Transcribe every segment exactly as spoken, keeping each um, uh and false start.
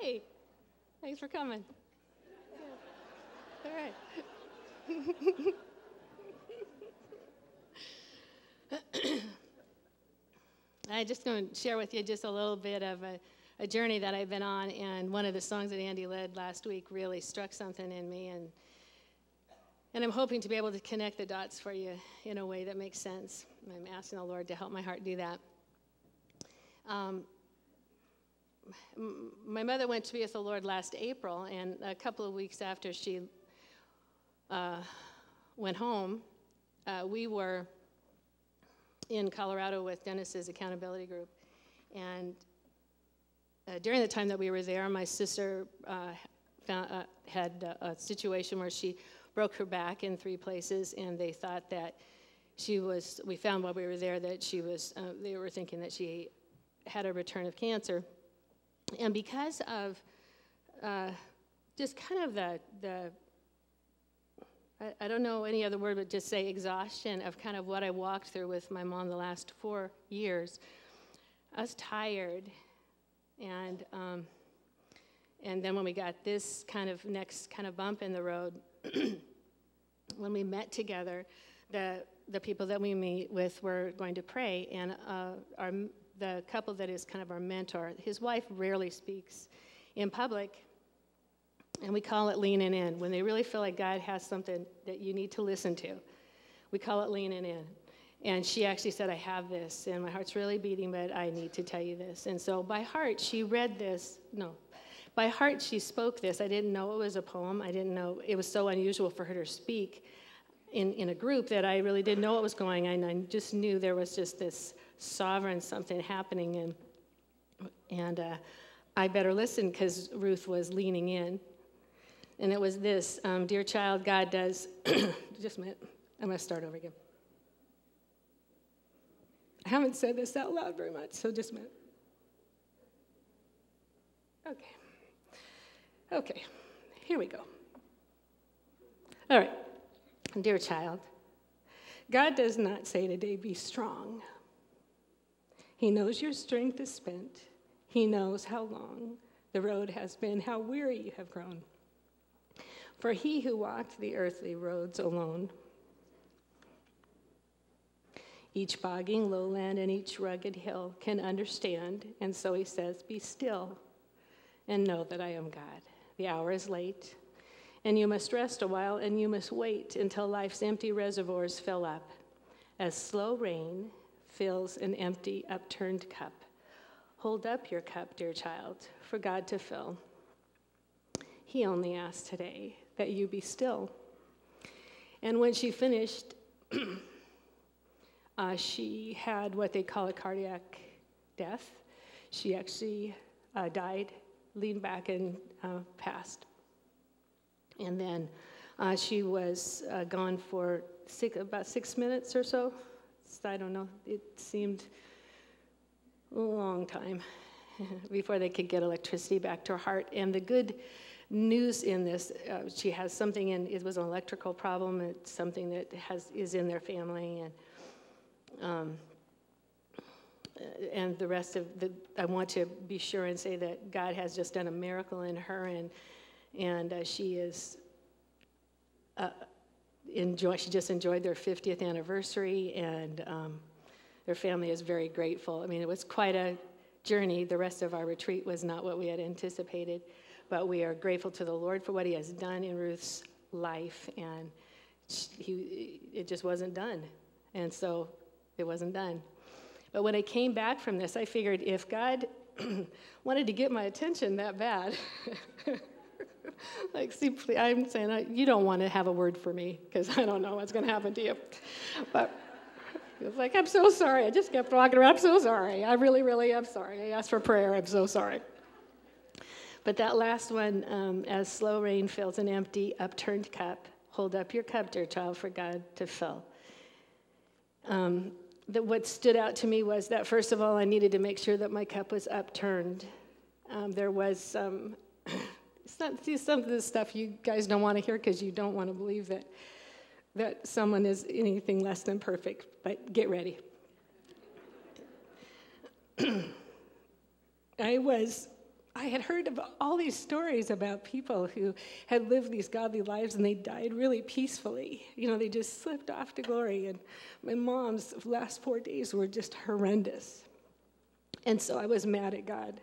Hey, thanks for coming. Yeah. All right. I just going to share with you just a little bit of a, a journey that I've been on, and one of the songs that Andy led last week really struck something in me, and and I'm hoping to be able to connect the dots for you in a way that makes sense. I'm asking the Lord to help my heart do that. Um, m- my mother went to be with the Lord last April, and a couple of weeks after she uh, went home, uh, we were in Colorado with Dennis's accountability group. And uh, during the time that we were there, my sister uh, found, uh, had a, a situation where she broke her back in three places, and they thought that she was, we found while we were there that she was, uh, they were thinking that she had a return of cancer. And because of uh, just kind of the, the I, I don't know any other word, but just say exhaustion of kind of what I walked through with my mom the last four years, I was tired. And um, and then when we got this kind of next kind of bump in the road, when we met together, the the people that we meet with were going to pray, and uh, our the couple that is kind of our mentor, his wife rarely speaks in public, and we call it leaning in. When they really feel like God has something that you need to listen to, we call it leaning in. And she actually said, I have this, and my heart's really beating, but I need to tell you this. And so by heart, she read this. No, by heart, she spoke this. I didn't know it was a poem. I didn't know. It was so unusual for her to speak in, in a group that I really didn't know what was going on. I just knew there was just this sovereign something happening, and, and uh, I better listen because Ruth was leaning in. And it was this, um, dear child, God does, just a minute, I'm going to start over again. I haven't said this out loud very much, so just a minute. Okay. Okay, here we go. All right. Dear child, God does not say today, be strong. He knows your strength is spent. He knows how long the road has been, how weary you have grown. For he who walked the earthly roads alone, each bogging lowland and each rugged hill can understand. And so he says, be still and know that I am God. The hour is late, and you must rest a while, and you must wait until life's empty reservoirs fill up, as slow rain fills an empty, upturned cup. Hold up your cup, dear child, for God to fill. He only asks today that you be still. And when she finished, Uh, she had what they call a cardiac death. She actually uh, died, leaned back, and uh, passed. And then uh, she was uh, gone for six, about six minutes or so. I don't know. It seemed a long time before they could get electricity back to her heart. And the good news in this, uh, she has something in, it was an electrical problem. It's something that has is in their family, and Um, and the rest of the, I want to be sure and say that God has just done a miracle in her, and and uh, she is uh, enjoy. She just enjoyed their fiftieth anniversary, and um, their family is very grateful. I mean, it was quite a journey. The rest of our retreat was not what we had anticipated, but we are grateful to the Lord for what He has done in Ruth's life, and he it just wasn't done, and so. It wasn't done. But when I came back from this, I figured if God wanted to get my attention that bad, like, see, I'm saying, you don't want to have a word for me because I don't know what's going to happen to you. But it's like, I'm so sorry. I just kept walking around. I'm so sorry. I really, really am sorry. I asked for prayer. I'm so sorry. But that last one, um, as slow rain fills an empty, upturned cup, hold up your cup, dear child, for God to fill. Um, that what stood out to me was that, first of all, I needed to make sure that my cup was upturned. Um, there was some, it's not, see, some of this stuff you guys don't want to hear because you don't want to believe that that someone is anything less than perfect, but get ready. I was I had heard about all these stories about people who had lived these godly lives and they died really peacefully. You know, they just slipped off to glory. And my mom's last four days were just horrendous. And so I was mad at God.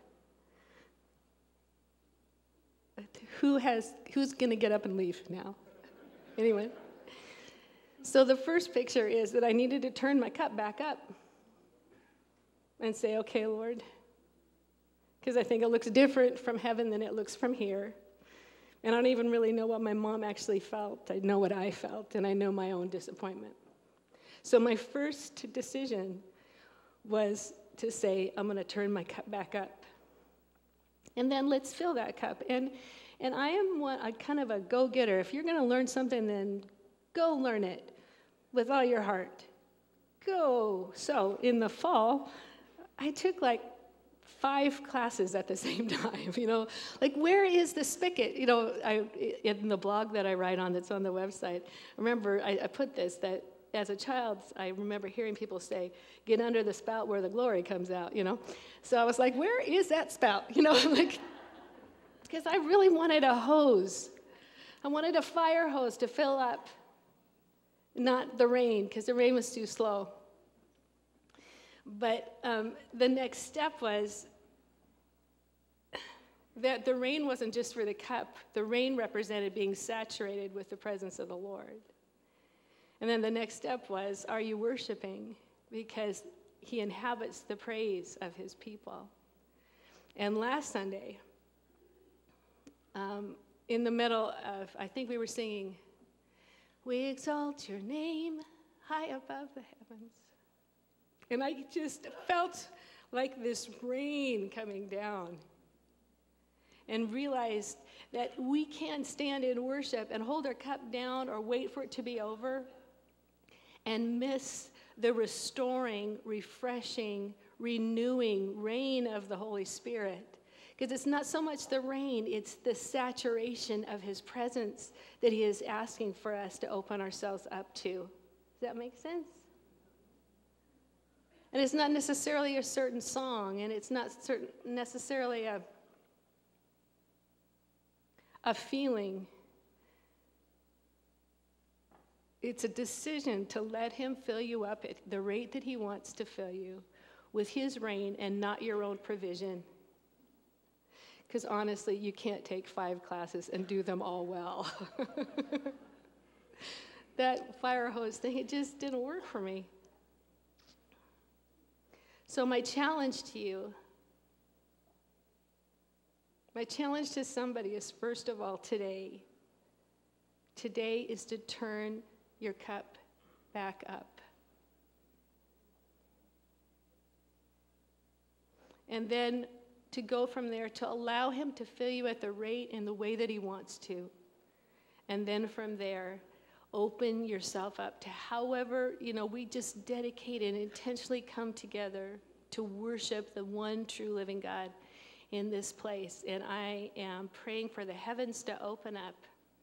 Who has, who's going to get up and leave now? Anyone? So the first picture is that I needed to turn my cup back up and say, okay, Lord, because I think it looks different from heaven than it looks from here. And I don't even really know what my mom actually felt. I know what I felt, and I know my own disappointment. So my first decision was to say, I'm going to turn my cup back up. And then let's fill that cup. And and I am one, I kind of a go-getter. If you're going to learn something, then go learn it with all your heart. Go. So in the fall, I took like five classes at the same time, you know, like where is the spigot? You know, I, in the blog that I write on that's on the website, I remember I, I put this, that as a child, I remember hearing people say, get under the spout where the glory comes out, you know. So I was like, where is that spout? You know, like, because I really wanted a hose. I wanted a fire hose to fill up, not the rain, because the rain was too slow. But um, the next step was that the rain wasn't just for the cup. The rain represented being saturated with the presence of the Lord. And then the next step was, are you worshiping? Because he inhabits the praise of his people. And last Sunday, um, in the middle of, I think we were singing, we exalt your name high above the heavens. And I just felt like this rain coming down and realized that we can't stand in worship and hold our cup down or wait for it to be over and miss the restoring, refreshing, renewing rain of the Holy Spirit. Because it's not so much the rain, it's the saturation of his presence that he is asking for us to open ourselves up to. Does that make sense? And it's not necessarily a certain song, and it's not certain, necessarily a, a feeling. It's a decision to let him fill you up at the rate that he wants to fill you with his reign and not your own provision. Because honestly, you can't take five classes and do them all well. That fire hose thing, it just didn't work for me. So my challenge to you, my challenge to somebody is, first of all, today. Today is to turn your cup back up. And then to go from there, to allow him to fill you at the rate and the way that he wants to. And then from there, open yourself up to however, you know, we just dedicate and intentionally come together to worship the one true living God in this place. And I am praying for the heavens to open up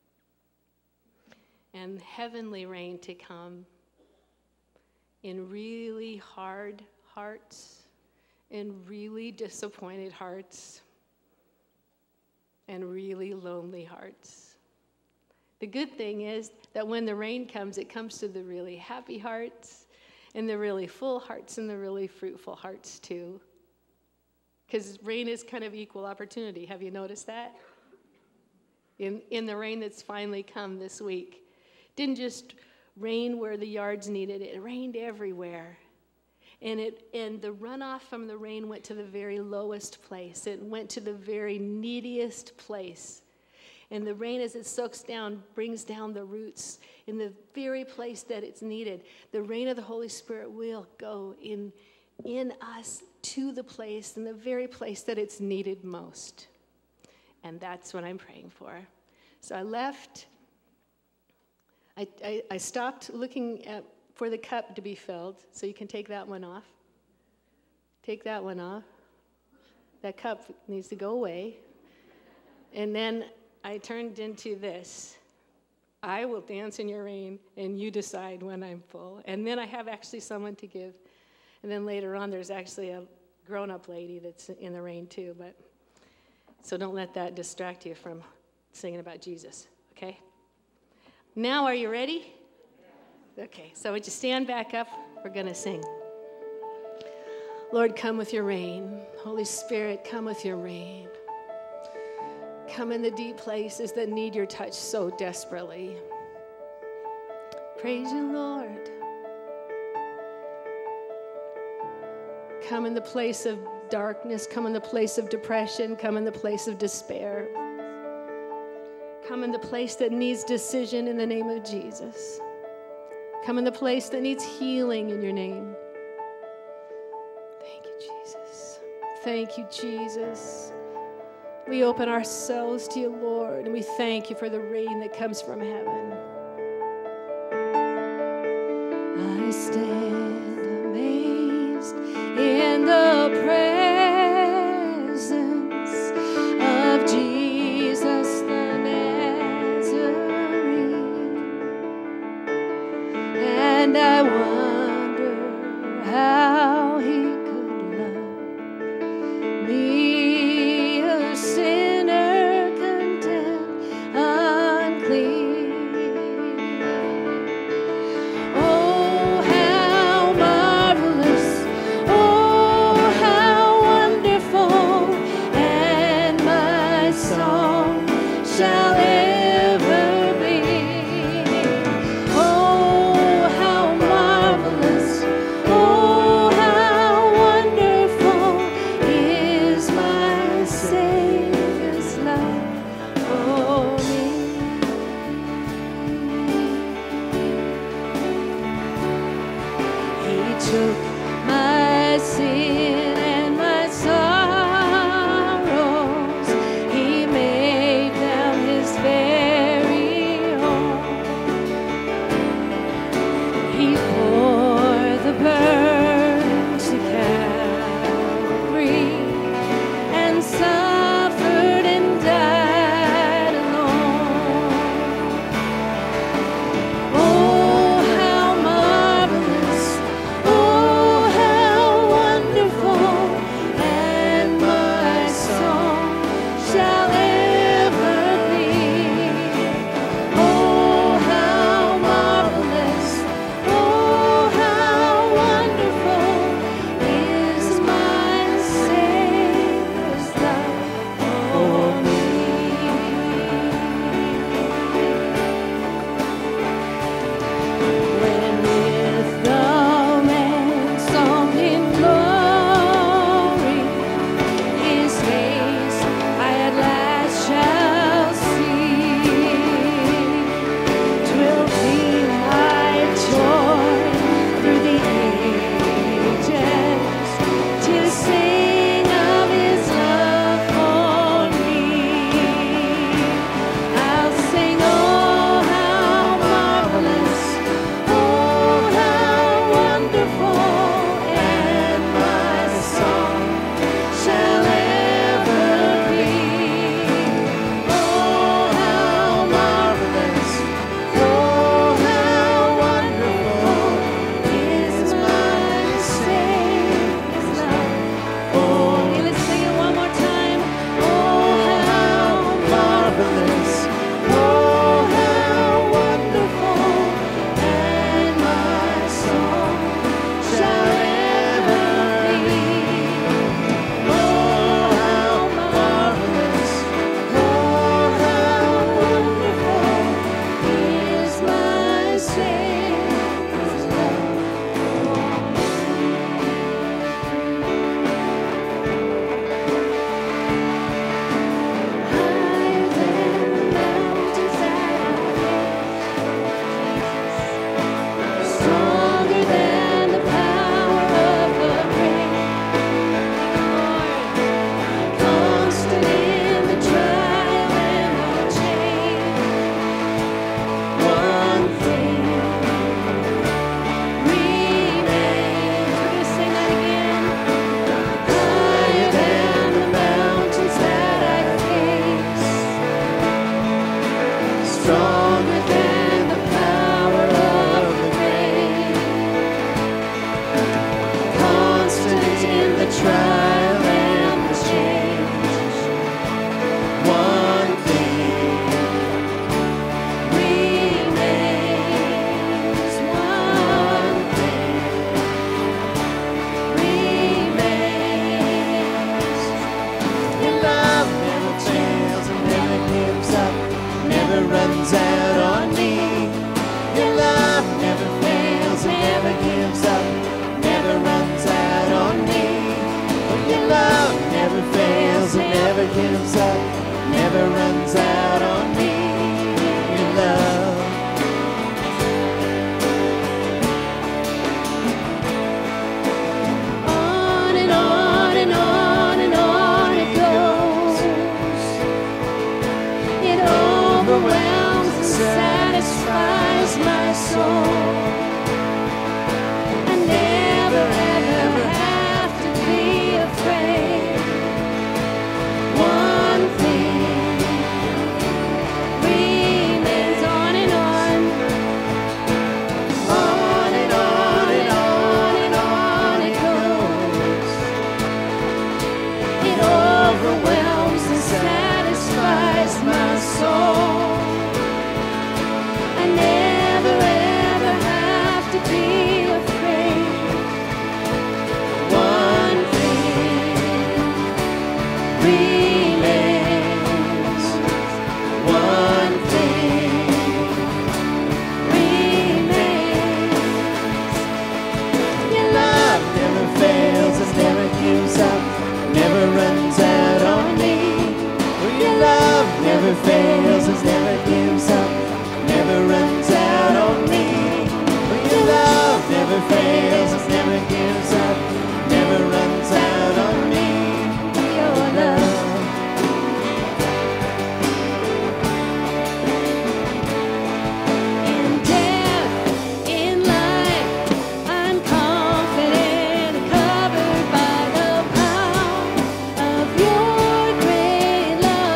and heavenly rain to come in really hard hearts, in really disappointed hearts, and really lonely hearts. The good thing is that when the rain comes, it comes to the really happy hearts, and the really full hearts, and the really fruitful hearts too. Because rain is kind of equal opportunity. Have you noticed that? In, in the rain that's finally come this week. Didn't just rain where the yards needed it. It rained everywhere. And it and the runoff from the rain went to the very lowest place. It went to the very neediest place. And the rain, as it soaks down, brings down the roots in the very place that it's needed. The rain of the Holy Spirit will go in, in us to the place, in the very place that it's needed most. And that's what I'm praying for. So I left. I, I, I stopped looking at for the cup to be filled, so you can take that one off. Take that one off. That cup needs to go away. And then I turned into this. I will dance in your rain, and you decide when I'm full. And then I have actually someone to give. And then later on, there's actually a grown-up lady that's in the rain too. But So don't let that distract you from singing about Jesus, okay? Now, are you ready? Okay, so would you stand back up? We're going to sing. Lord, come with your rain. Holy Spirit, come with your rain. Come in the deep places that need your touch so desperately. Praise you, Lord. Come in the place of darkness. Come in the place of depression. Come in the place of despair. Come in the place that needs decision in the name of Jesus. Come in the place that needs healing in your name. Thank you, Jesus. Thank you, Jesus. We open ourselves to you, Lord, and we thank you for the rain that comes from heaven. I stand amazed in the presence of Jesus the Nazarene, and I wonder how he could love me, a sinner condemned unclean. Oh, how marvelous, oh, never runs out on me. Your love never fails, it never gives up, never runs out on me. Your love never fails, it never gives up, never runs out on me. Your love. On and on and on and on it goes. It overwhelms and satisfies my soul. I never ever have to be afraid. One thing remains, on and on, on and on and on and on it goes. It overwhelms and satisfies my soul. I never ever have to be afraid. One thing remains. One thing remains. Your love Never fails, it never gives up, never runs out on me. Your love never fails, it never gives up, never runs out on me. Your love never fails, it never gives up, never runs out on me. Your love. in death, in life, I'm confident and covered by the power of your great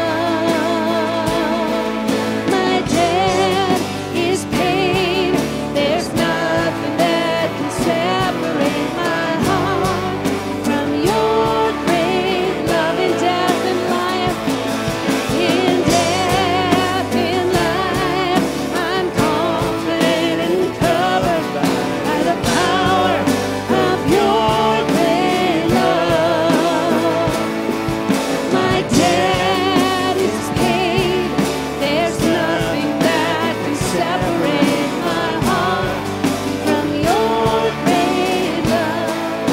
love. My debt is paid. There's nothing that can separate my heart from your great love. In death and life, in death, in life, I'm confident and covered by the power of your great love. My debt is paid. There's nothing that can separate my heart from your great love.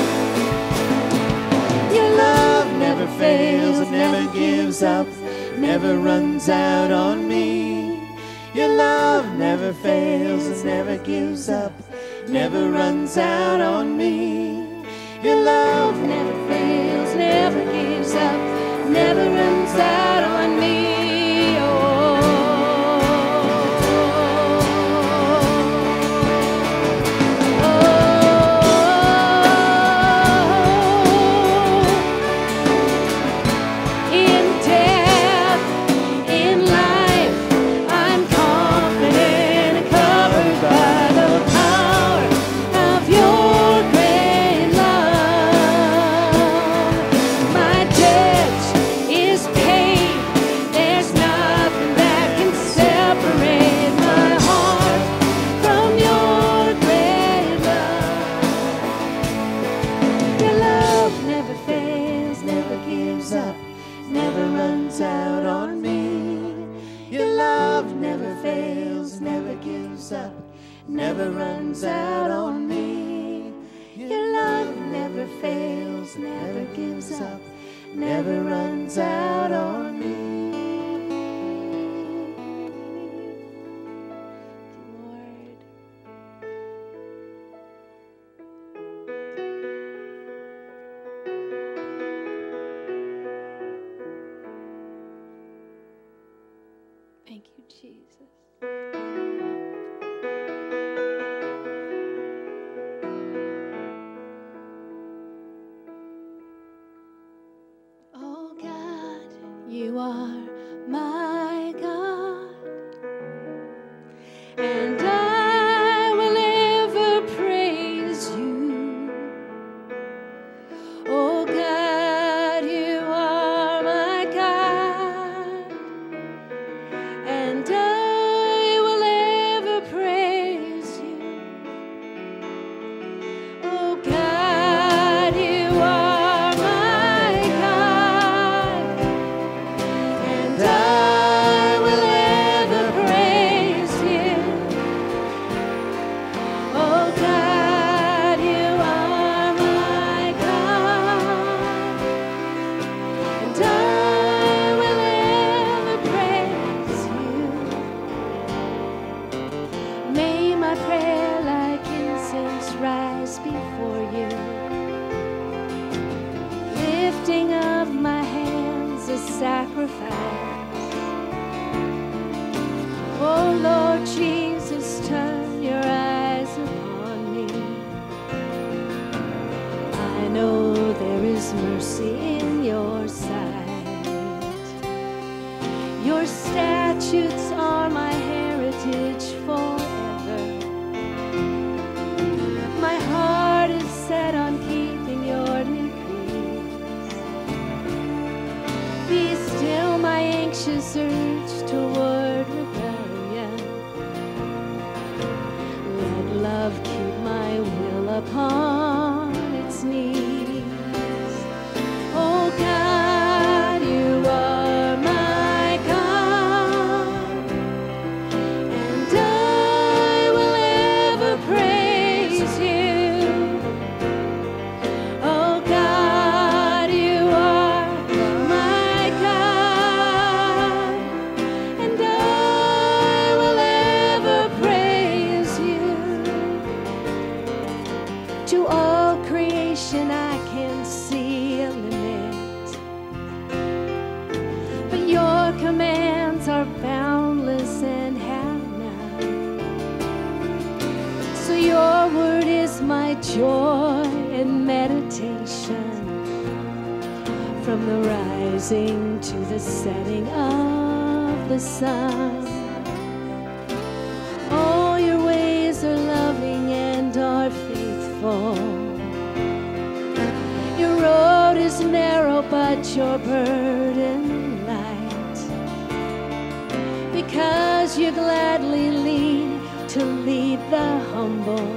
Your love never fails, it never gives up, never runs out on me. Your love never fails, it never gives up, never runs out on me. Your love Never fails, never gives up, never runs out on me. In death, in life, I'm confident and covered by the power of your great love. My debt is paid. There's nothing that can separate my heart from your great love. Your love never fails, never gives up, never runs out on me. Your love never fails, never gives up, never runs out on me. Your love never fails, never gives up, never runs out on me. Lord. Thank you, Jesus. Oh God, you are my God, and I will ever praise you. Oh God, you are my God, and I will ever praise you. Oh God, you are my God, and I sacrifice. Oh Lord Jesus, turn your eyes upon me. I know there is mercy in your sight. Your statutes are my heritage forever. My heart is set on keeping your decrees. Be still my anxious urge toward rebellion. Let love keep my will upon its knees. Oh God, you are my God, and I will ever praise you. Oh God, you are my God, and I will ever praise you. To all creation I can see a limit, but your commands are boundless and have none. So your word is my joy and meditation, from the rising to the setting of the sun. All your ways are loving and are faithful. Your road is narrow, but your burden light. Because you gladly lead to lead the humble,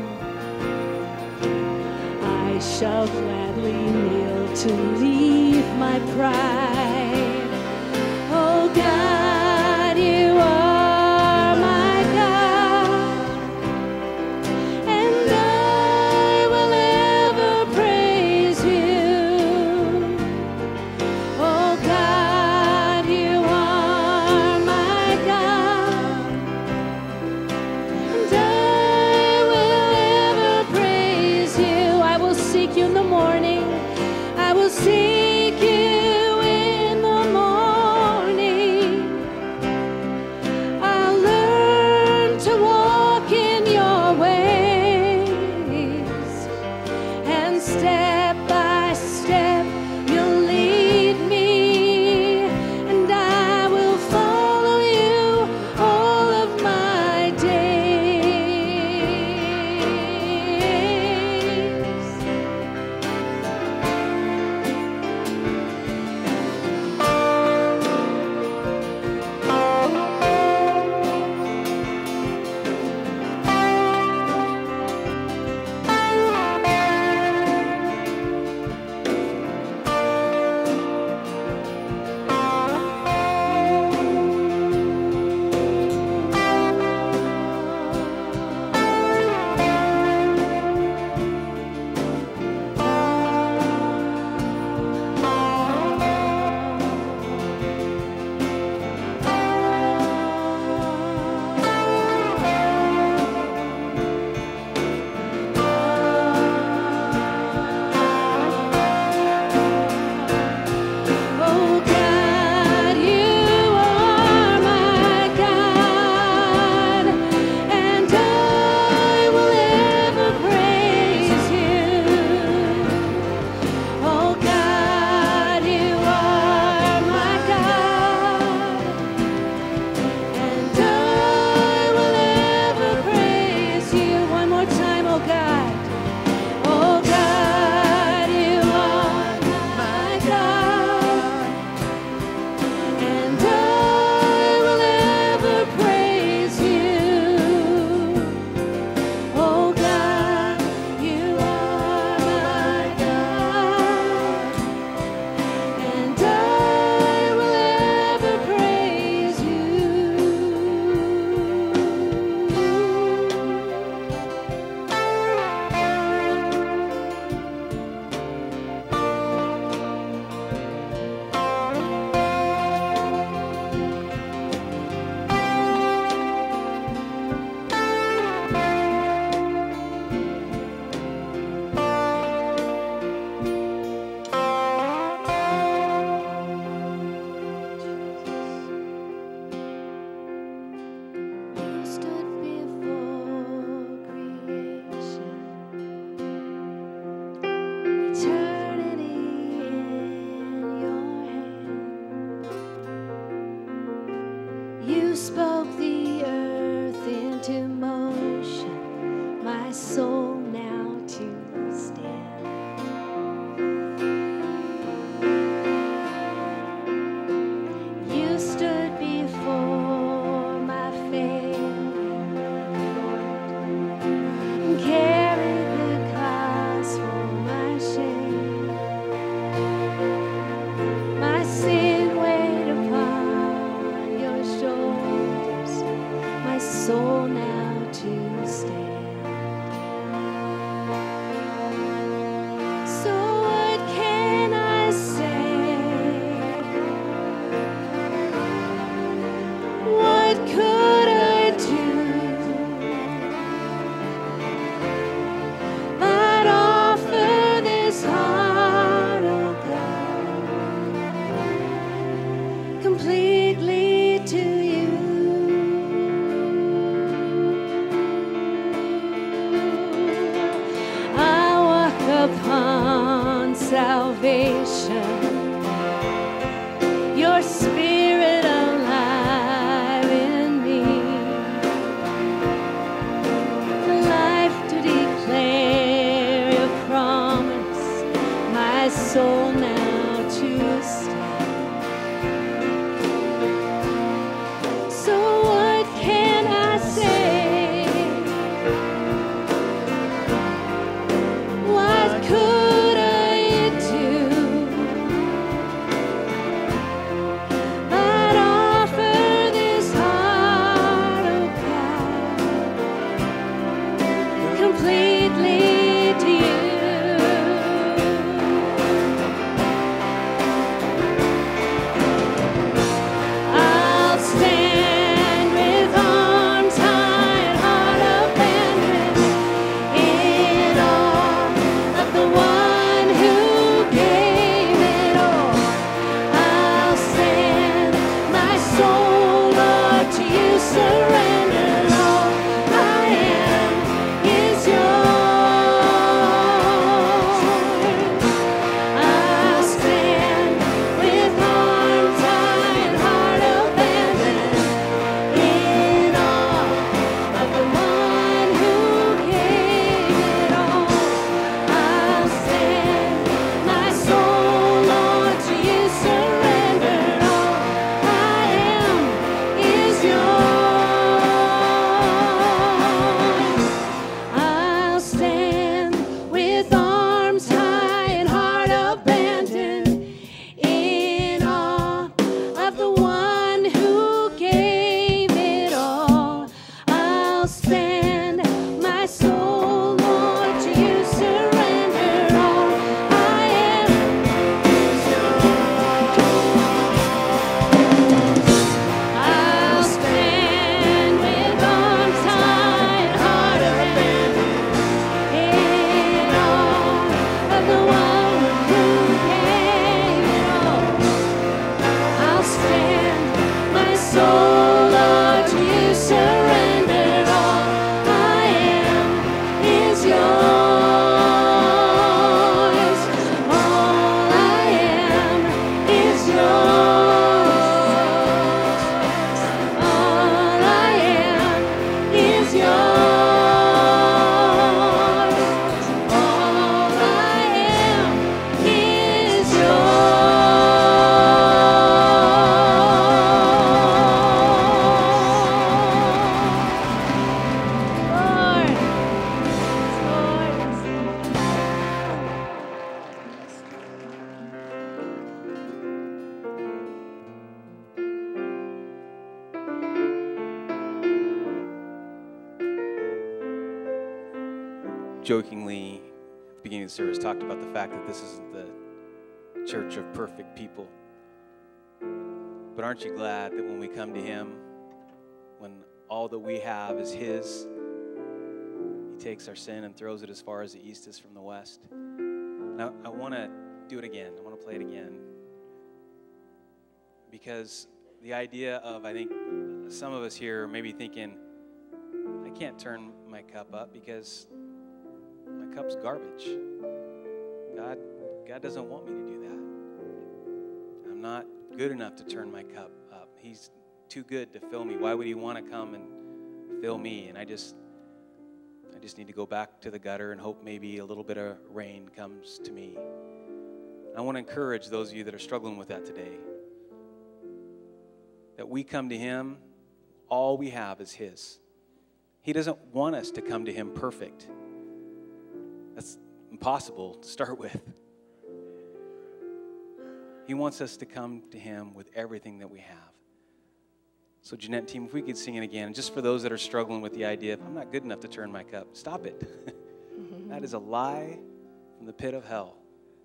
I shall gladly kneel to leave my pride. Oh God, you are my God, and I will ever praise you. Oh God, you are my God, and I will ever praise you. I will seek you in the morning. I will seek you in spoke the earth into motion, my soul now to stand. You stood before my failure, Lord, carried the cross for my shame. My sin weighed upon your shoulders, my soul now to stand. So what can I say? What could I do but offer this heart, oh God, completely to you? I walk upon salvation, your spirit alive in me, life to declare your promise, my soul now to stand. So what can I say? What could I do but offer this heart, oh God, completely to you? I'll stand with arms high and heart abandoned in awe of the one who gave it all. I'll stand, my soul, Lord, to you surrender. All I am is yours. I'll stand with arms high and heart abandoned in awe of the one who gave it all. I'll stand, my soul, Lord, to you surrender. All I am is yours. I'll stand with arms high and heart abandoned in awe of the one who gave it all. I'll stand, my soul, Lord, to you surrender. All I am is yours. I'll stand with arms high and heart abandoned in awe of the one who gave it all. I'll stand, my soul, Lord, to you surrender. All I am is yours. All I am is yours. All I am is yours. All I am is yours. Jokingly, at the beginning of the service, talked about the fact that this isn't the church of perfect people. But aren't you glad that when we come to Him, when all that we have is His, He takes our sin and throws it as far as the east is from the west? Now, I want to do it again. I want to play it again. Because the idea of, I think, some of us here may be thinking, I can't turn my cup up because my cup's garbage. God, God doesn't want me to do that. I'm not good enough to turn my cup up. He's too good to fill me? Why would he want to come and fill me? And I just, I just need to go back to the gutter and hope maybe a little bit of rain comes to me. I want to encourage those of you that are struggling with that today, that we come to him, all we have is his. He doesn't want us to come to him perfect. That's impossible to start with. He wants us to come to him with everything that we have. So Jeanette and team, if we could sing it again, and just for those that are struggling with the idea of, I'm not good enough to turn my cup, stop it. That is a lie from the pit of hell.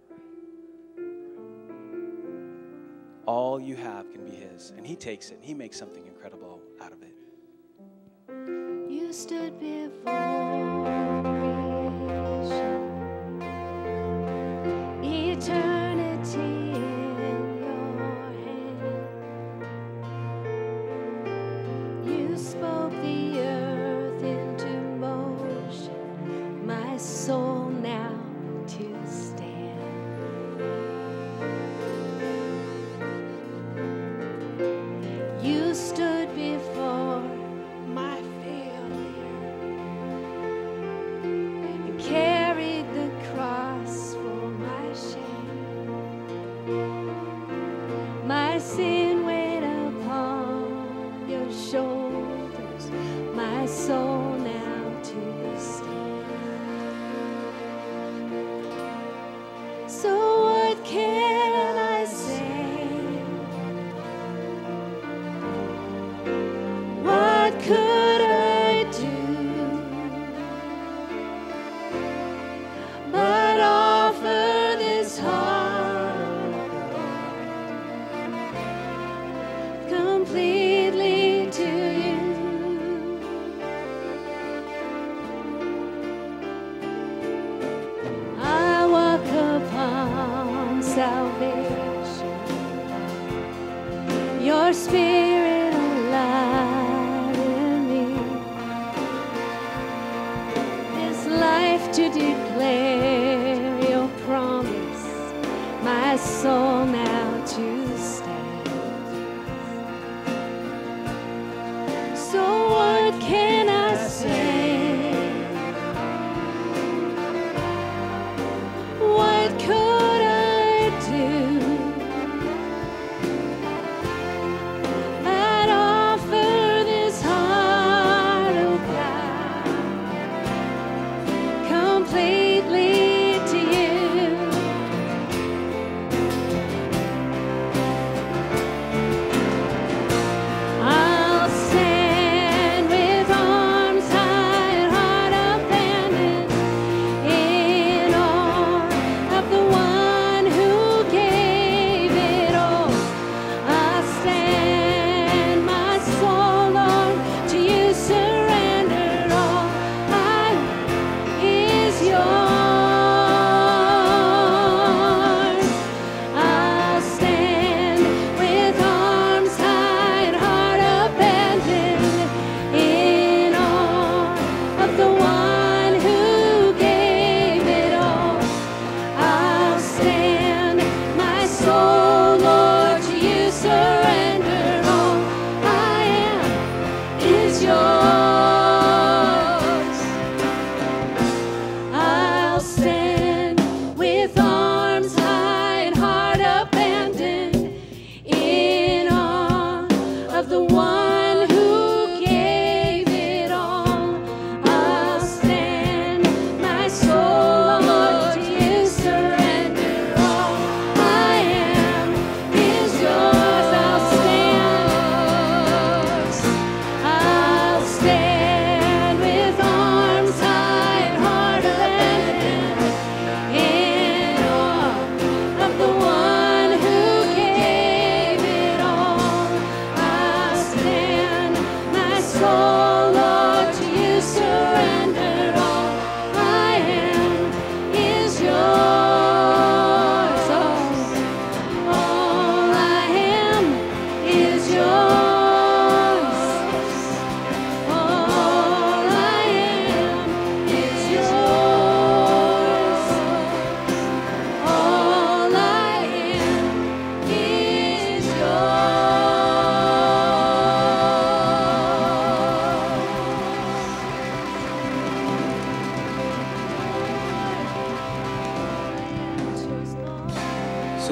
All you have can be his, and he takes it, and he makes something incredible out of it. You stood before creation, eternity in your hand. You spoke the earth into motion, my soul now to stand. You stood before my failure and carried the cross for my shame. My sin weighed upon your shoulders, my soul now to stand. So what can I say? What could I do but offer this heart completely to you? I walk upon salvation, your spirit alive in me, this life to declare your promise, my soul now to stand. So what can I say? What could I do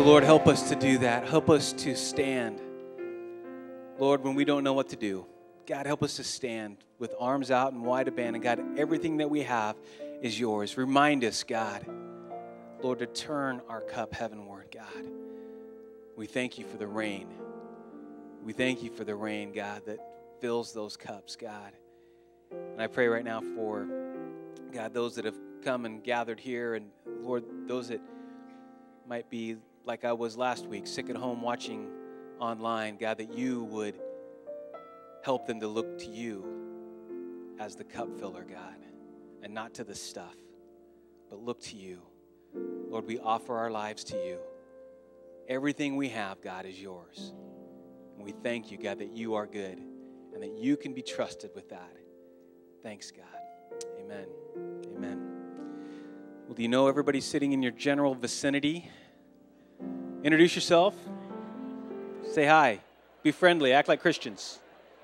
Lord, help us to do that. Help us to stand. Lord, when we don't know what to do, God, help us to stand with arms out and wide abandon. God, everything that we have is yours. Remind us, God, Lord, to turn our cup heavenward, God. We thank you for the rain. We thank you for the rain, God, that fills those cups, God. And I pray right now for, God, those that have come and gathered here, and Lord, those that might be like I was last week, sick at home watching online, God, that you would help them to look to you as the cup filler, God, and not to the stuff, but look to you. Lord, we offer our lives to you. Everything we have, God, is yours. And we thank you, God, that you are good and that you can be trusted with that. Thanks, God. Amen. Amen. Well, do you know everybody sitting in your general vicinity? Introduce yourself. Say hi. Be friendly. Act like Christians.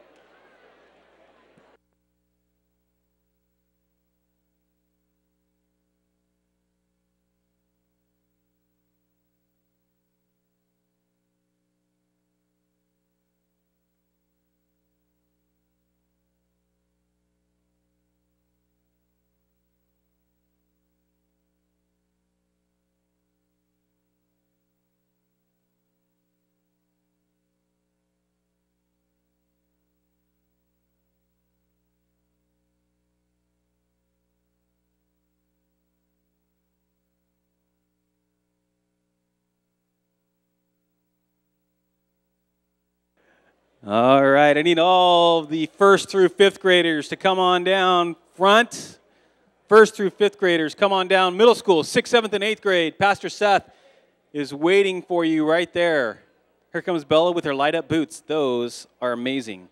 All right, I need all the first through fifth graders to come on down front. First through fifth graders, come on down. Middle school, sixth, seventh, and eighth grade. Pastor Seth is waiting for you right there. Here comes Bella with her light-up boots. Those are amazing.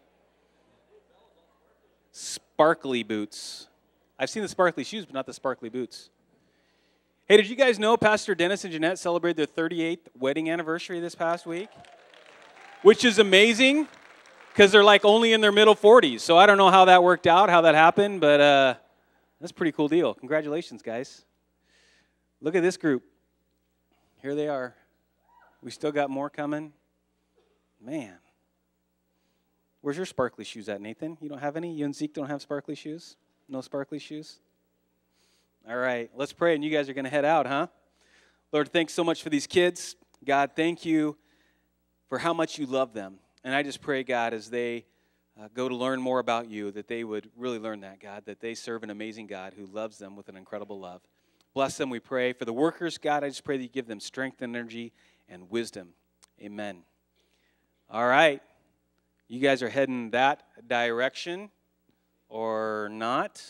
Sparkly boots. I've seen the sparkly shoes, but not the sparkly boots. Hey, did you guys know Pastor Dennis and Jeanette celebrated their thirty-eighth wedding anniversary this past week? Which is amazing, because they're like only in their middle forties. So I don't know how that worked out, how that happened, but uh, that's a pretty cool deal. Congratulations, guys. Look at this group. Here they are. We still got more coming. Man. Where's your sparkly shoes at, Nathan? You don't have any? You and Zeke don't have sparkly shoes? No sparkly shoes? All right, let's pray, and you guys are going to head out, huh? Lord, thanks so much for these kids. God, thank you for how much you love them. And I just pray, God, as they uh, go to learn more about you, that they would really learn that, God, that they serve an amazing God who loves them with an incredible love. Bless them, we pray. For the workers, God, I just pray that you give them strength, energy, and wisdom. Amen. All right. You guys are heading that direction or not?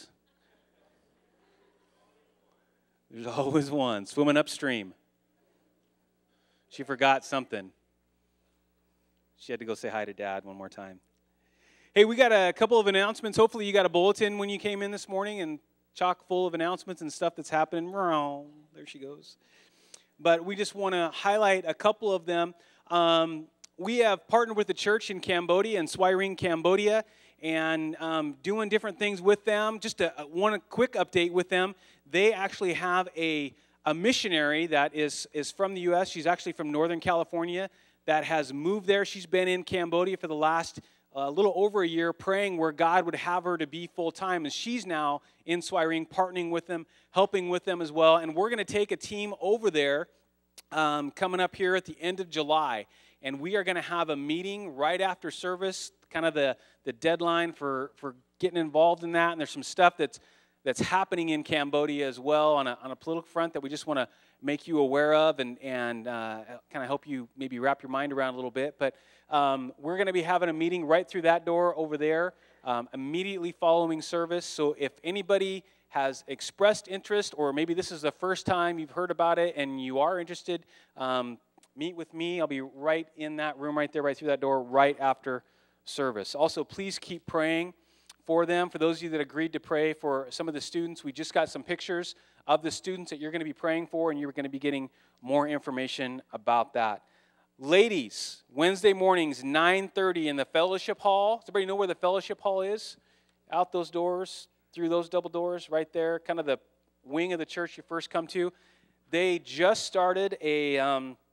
There's always one swimming upstream. She forgot something. She had to go say hi to Dad one more time. Hey, we got a couple of announcements. Hopefully you got a bulletin when you came in this morning and chock full of announcements and stuff that's happening. There she goes. But we just want to highlight a couple of them. Um, we have partnered with the church in Cambodia, in Swiring, Cambodia, and um, doing different things with them. Just a, one quick update with them. They actually have a, a missionary that is, is from the U S She's actually from Northern California, that has moved there. She's been in Cambodia for the last a uh, little over a year, praying where God would have her to be full-time. And she's now in Swiring, partnering with them, helping with them as well. And we're going to take a team over there um, coming up here at the end of July. And we are going to have a meeting right after service, kind of the, the deadline for, for getting involved in that. And there's some stuff that's that's happening in Cambodia as well on a, on a political front that we just want to make you aware of and, and uh, kind of help you maybe wrap your mind around a little bit. But um, we're going to be having a meeting right through that door over there um, immediately following service. So if anybody has expressed interest, or maybe this is the first time you've heard about it and you are interested, um, meet with me. I'll be right in that room right there, right through that door, right after service. Also, please keep praying for them. For those of you that agreed to pray for some of the students, we just got some pictures of the students that you're going to be praying for, and you're going to be getting more information about that. Ladies, Wednesday mornings, nine thirty in the fellowship hall. Does everybody know where the fellowship hall is? Out those doors, through those double doors, right there, kind of the wing of the church you first come to. They just started a, um,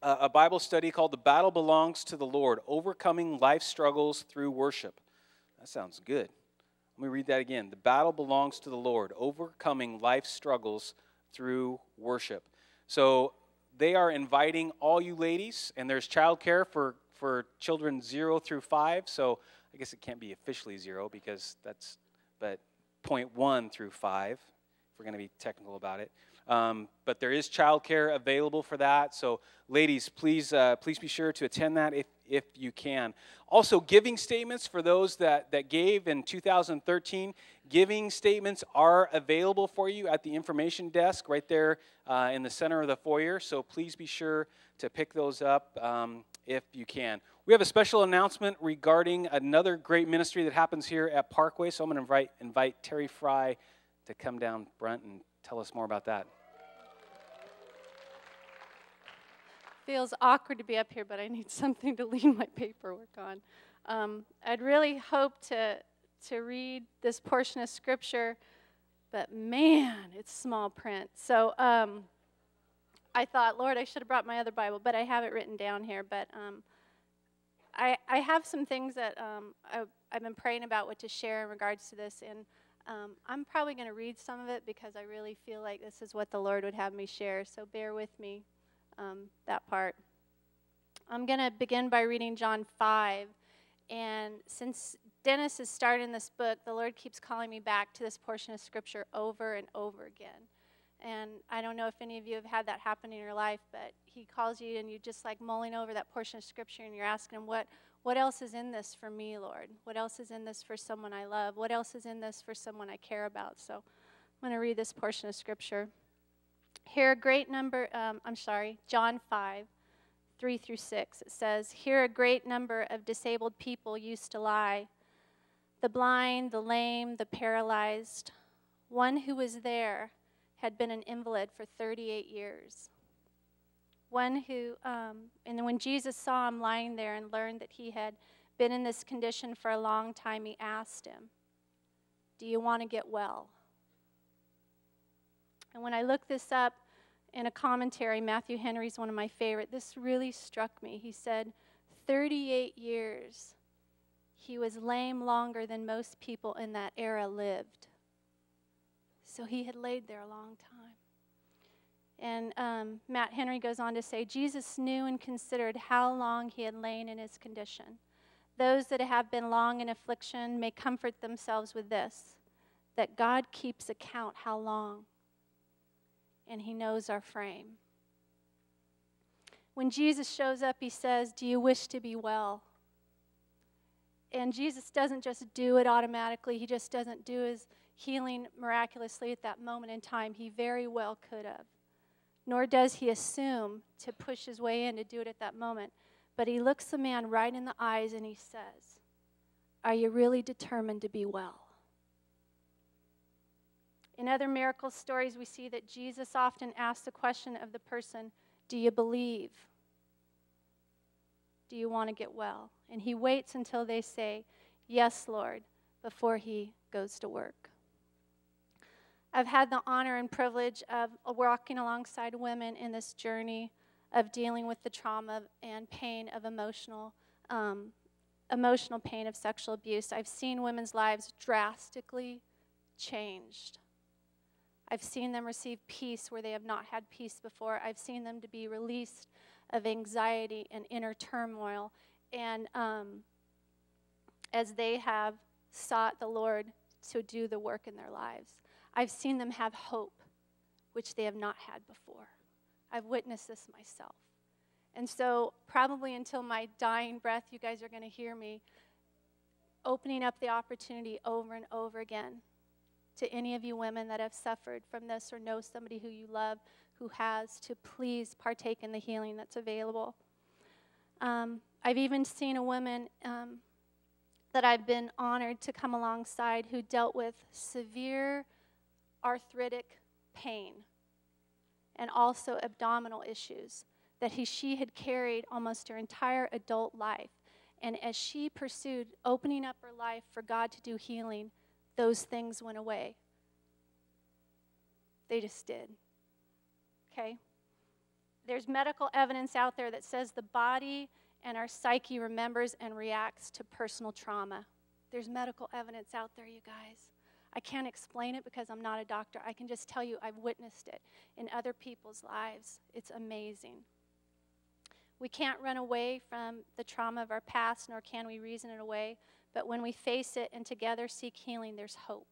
a, a Bible study called The Battle Belongs to the Lord, Overcoming Life Struggles Through Worship. That sounds good. Let me read that again. The battle belongs to the Lord, overcoming life struggles through worship. So they are inviting all you ladies, and there's childcare for, for children zero through five. So I guess it can't be officially zero because that's, but point one through five, if we're going to be technical about it. Um, but there is childcare available for that. So ladies, please, uh, please be sure to attend that if, if you can. Also, giving statements for those that, that gave in two thousand thirteen. Giving statements are available for you at the information desk right there uh, in the center of the foyer. So please be sure to pick those up um, if you can. We have a special announcement regarding another great ministry that happens here at Parkway. So I'm going to invite, invite Terry Fry to come down front and tell us more about that. Feels awkward to be up here, but I need something to lean my paperwork on. Um, I'd really hoped to to read this portion of Scripture, but man, it's small print. So um, I thought, Lord, I should have brought my other Bible, but I have it written down here. But um, I, I have some things that um, I, I've been praying about what to share in regards to this, and um, I'm probably going to read some of it because I really feel like this is what the Lord would have me share, so bear with me. Um, that part. I'm going to begin by reading John five, and since Dennis has started in this book, the Lord keeps calling me back to this portion of Scripture over and over again. And I don't know if any of you have had that happen in your life, but he calls you and you're just like mulling over that portion of Scripture and you're asking him, what, what else is in this for me, Lord? What else is in this for someone I love? What else is in this for someone I care about? So I'm going to read this portion of Scripture. Here a great number, um, I'm sorry, John five, three through six. It says, here a great number of disabled people used to lie, the blind, the lame, the paralyzed. One who was there had been an invalid for thirty-eight years. One who, um, and when Jesus saw him lying there and learned that he had been in this condition for a long time, he asked him, do you want to get well? And when I looked this up in a commentary, Matthew Henry's one of my favorite, this really struck me. He said, thirty-eight years, he was lame longer than most people in that era lived. So he had laid there a long time. And um, Matt Henry goes on to say, Jesus knew and considered how long he had lain in his condition. Those that have been long in affliction may comfort themselves with this, that God keeps account how long, and he knows our frame. When Jesus shows up, he says, do you wish to be well? And Jesus doesn't just do it automatically. He just doesn't do his healing miraculously at that moment in time. He very well could have. Nor does he assume to push his way in to do it at that moment. But he looks the man right in the eyes and he says, are you really determined to be well? In other miracle stories, we see that Jesus often asks the question of the person, do you believe? Do you want to get well? And he waits until they say, yes, Lord, before he goes to work. I've had the honor and privilege of walking alongside women in this journey of dealing with the trauma and pain of emotional, um, emotional pain of sexual abuse. I've seen women's lives drastically changed. I've seen them receive peace where they have not had peace before. I've seen them to be released of anxiety and inner turmoil. And um, as they have sought the Lord to do the work in their lives, I've seen them have hope, which they have not had before. I've witnessed this myself. And so probably until my dying breath, you guys are going to hear me opening up the opportunity over and over again to any of you women that have suffered from this or know somebody who you love who has, to please partake in the healing that's available. Um, I've even seen a woman um, that I've been honored to come alongside who dealt with severe arthritic pain and also abdominal issues that he, she had carried almost her entire adult life. And as she pursued opening up her life for God to do healing, those things went away. They just did. Okay? there's medical evidence out there that says the body and our psyche remembers and reacts to personal trauma. There's medical evidence out there, you guys. I can't explain it because I'm not a doctor. I can just tell you I've witnessed it in other people's lives. It's amazing. We can't run away from the trauma of our past, nor can we reason it away. But when we face it and together seek healing, there's hope.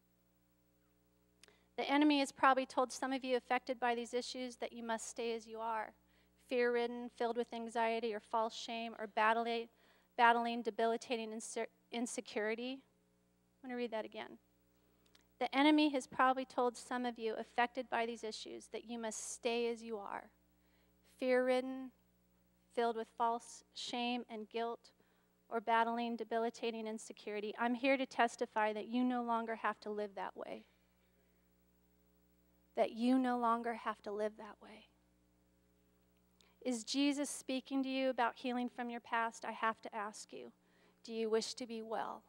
The enemy has probably told some of you affected by these issues that you must stay as you are, fear-ridden, filled with anxiety or false shame, or battling, battling debilitating inse- insecurity. I'm going to read that again. The enemy has probably told some of you affected by these issues that you must stay as you are, fear-ridden, filled with false shame and guilt, or battling debilitating insecurity. I'm here to testify that you no longer have to live that way. That you no longer have to live that way. Is Jesus speaking to you about healing from your past? I have to ask you, do you wish to be well?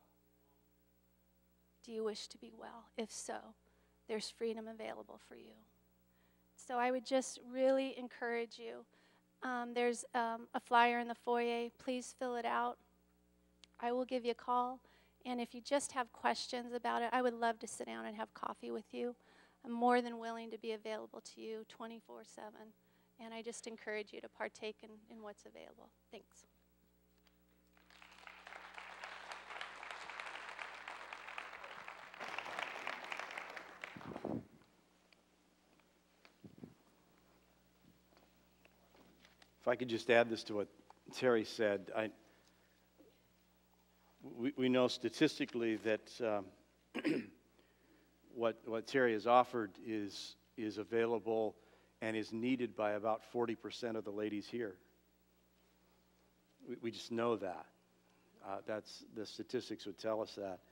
Do you wish to be well? If so, there's freedom available for you. So I would just really encourage you. Um, there's um, a flyer in the foyer. Please fill it out. I will give you a call. And if you just have questions about it, I would love to sit down and have coffee with you. I'm more than willing to be available to you twenty-four seven. And I just encourage you to partake in, in what's available. Thanks. If I could just add this to what Terry said, I, we, we know statistically that um, what, what Terry has offered is, is available and is needed by about forty percent of the ladies here. We, we just know that. Uh, that's, the statistics would tell us that.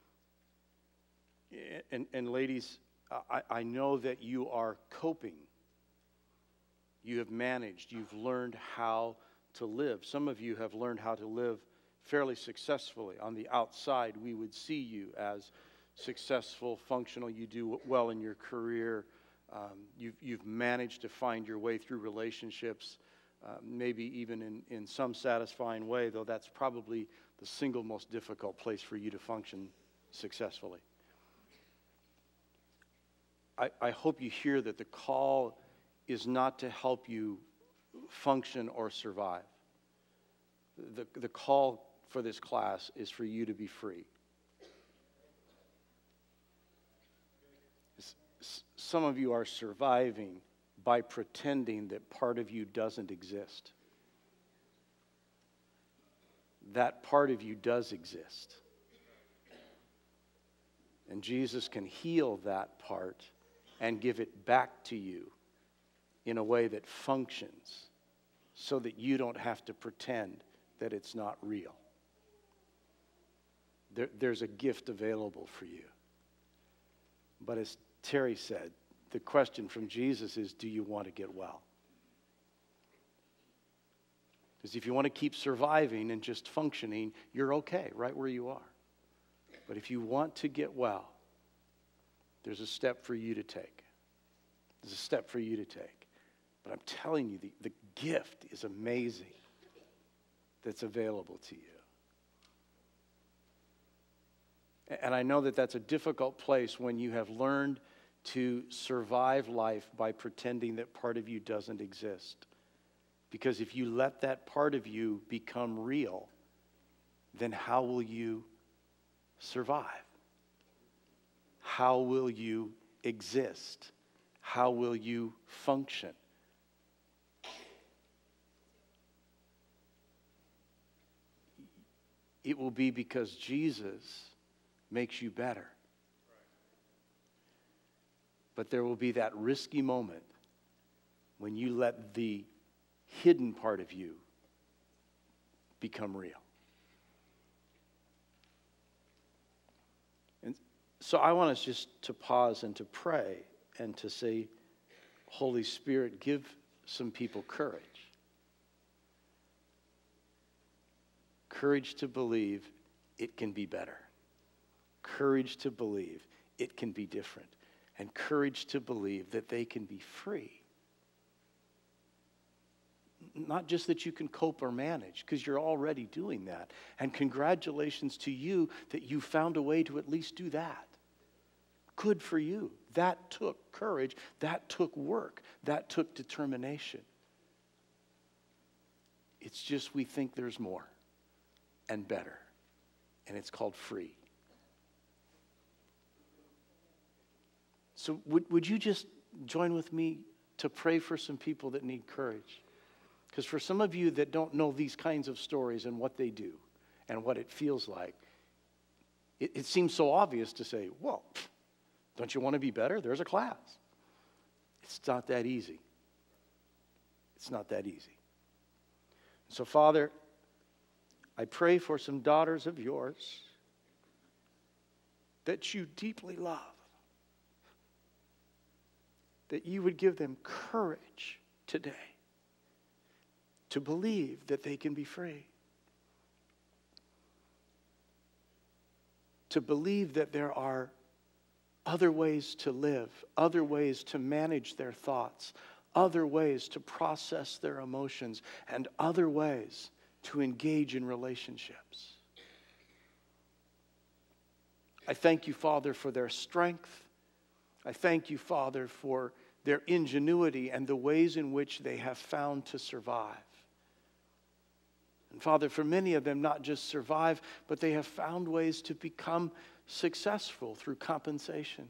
And, and ladies, I, I know that you are coping. You have managed, you've learned how to live. Some of you have learned how to live fairly successfully. On the outside, we would see you as successful, functional. You do well in your career. Um, you've, you've managed to find your way through relationships, uh, maybe even in, in some satisfying way, though that's probably the single most difficult place for you to function successfully. I, I hope you hear that the call is not to help you function or survive. The, the call for this class is for you to be free. S- some of you are surviving by pretending that part of you doesn't exist. That part of you does exist. And Jesus can heal that part and give it back to you in a way that functions so that you don't have to pretend that it's not real. There, there's a gift available for you. But as Terry said, the question from Jesus is, do you want to get well? Because if you want to keep surviving and just functioning, you're okay right where you are. But if you want to get well, there's a step for you to take. There's a step for you to take. But I'm telling you, the, the gift is amazing that's available to you. And I know that that's a difficult place when you have learned to survive life by pretending that part of you doesn't exist. Because if you let that part of you become real, then how will you survive? How will you exist? How will you function? It will be because Jesus makes you better. But there will be that risky moment when you let the hidden part of you become real. And so I want us just to pause and to pray and to say, Holy Spirit, give some people courage. Courage to believe it can be better. Courage to believe it can be different. And courage to believe that they can be free. not just that you can cope or manage, because you're already doing that. And congratulations to you that you found a way to at least do that. Good for you. That took courage. That took work. That took determination. It's just we think there's more and better. And it's called free. So would, would you just join with me to pray for some people that need courage? Because for some of you that don't know these kinds of stories and what they do and what it feels like, it, it seems so obvious to say, well, don't you want to be better? There's a class. It's not that easy. It's not that easy. So, Father, I pray for some daughters of yours that you deeply love, that you would give them courage today to believe that they can be free, to believe that there are other ways to live, other ways to manage their thoughts, other ways to process their emotions, and other ways to engage in relationships. I thank you, Father, for their strength. I thank you, Father, for their ingenuity and the ways in which they have found to survive. And Father, for many of them, not just survive, but they have found ways to become successful through compensation.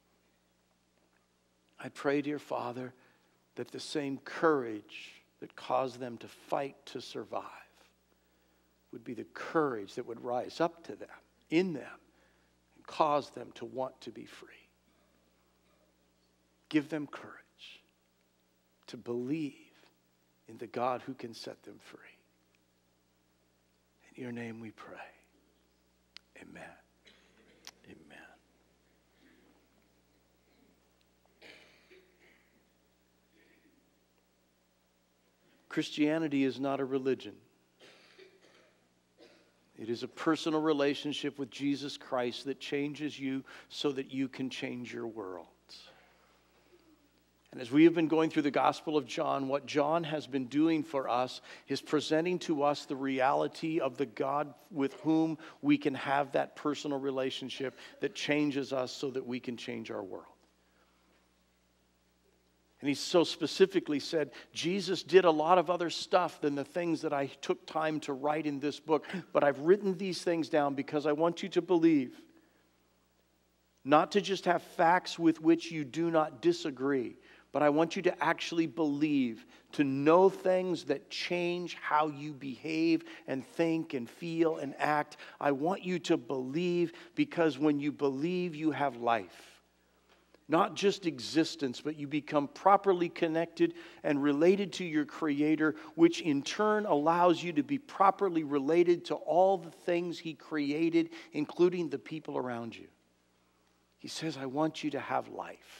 I pray, dear Father, that the same courage that caused them to fight to survive would be the courage that would rise up to them, in them, and cause them to want to be free. Give them courage to believe in the God who can set them free. In your name we pray. Amen. Amen. Christianity is not a religion. It is a personal relationship with Jesus Christ that changes you so that you can change your world. And as we have been going through the Gospel of John, what John has been doing for us is presenting to us the reality of the God with whom we can have that personal relationship that changes us so that we can change our world. And he so specifically said, Jesus did a lot of other stuff than the things that I took time to write in this book, but I've written these things down because I want you to believe, not to just have facts with which you do not disagree, but I want you to actually believe, to know things that change how you behave and think and feel and act. I want you to believe, because when you believe, you have life. Not just existence, but you become properly connected and related to your Creator, which in turn allows you to be properly related to all the things He created, including the people around you. He says, I want you to have life.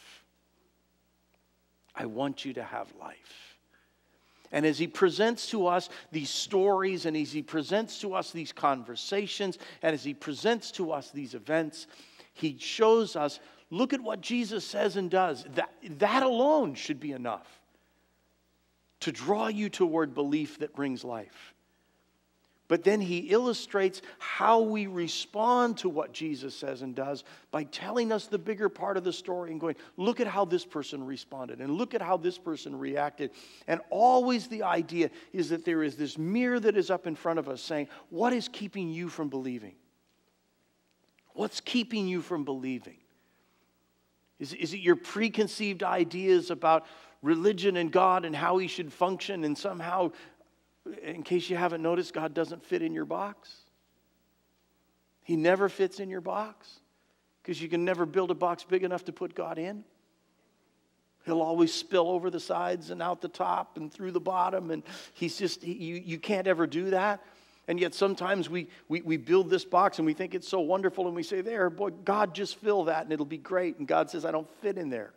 I want you to have life. And as he presents to us these stories, and as he presents to us these conversations, and as he presents to us these events, he shows us, look at what Jesus says and does. That, that alone should be enough to draw you toward belief that brings life. But then he illustrates how we respond to what Jesus says and does by telling us the bigger part of the story and going, look at how this person responded and look at how this person reacted. And always the idea is that there is this mirror that is up in front of us saying, what is keeping you from believing? What's keeping you from believing? Is, is it your preconceived ideas about religion and God and how He should function, and somehow, in case you haven't noticed, God doesn't fit in your box? He never fits in your box, because you can never build a box big enough to put God in. He'll always spill over the sides and out the top and through the bottom, and he's just, he, you, you can't ever do that. And yet sometimes we, we, we build this box and we think it's so wonderful, and we say, there, boy, God, just fill that and it'll be great. And God says, I don't fit in there.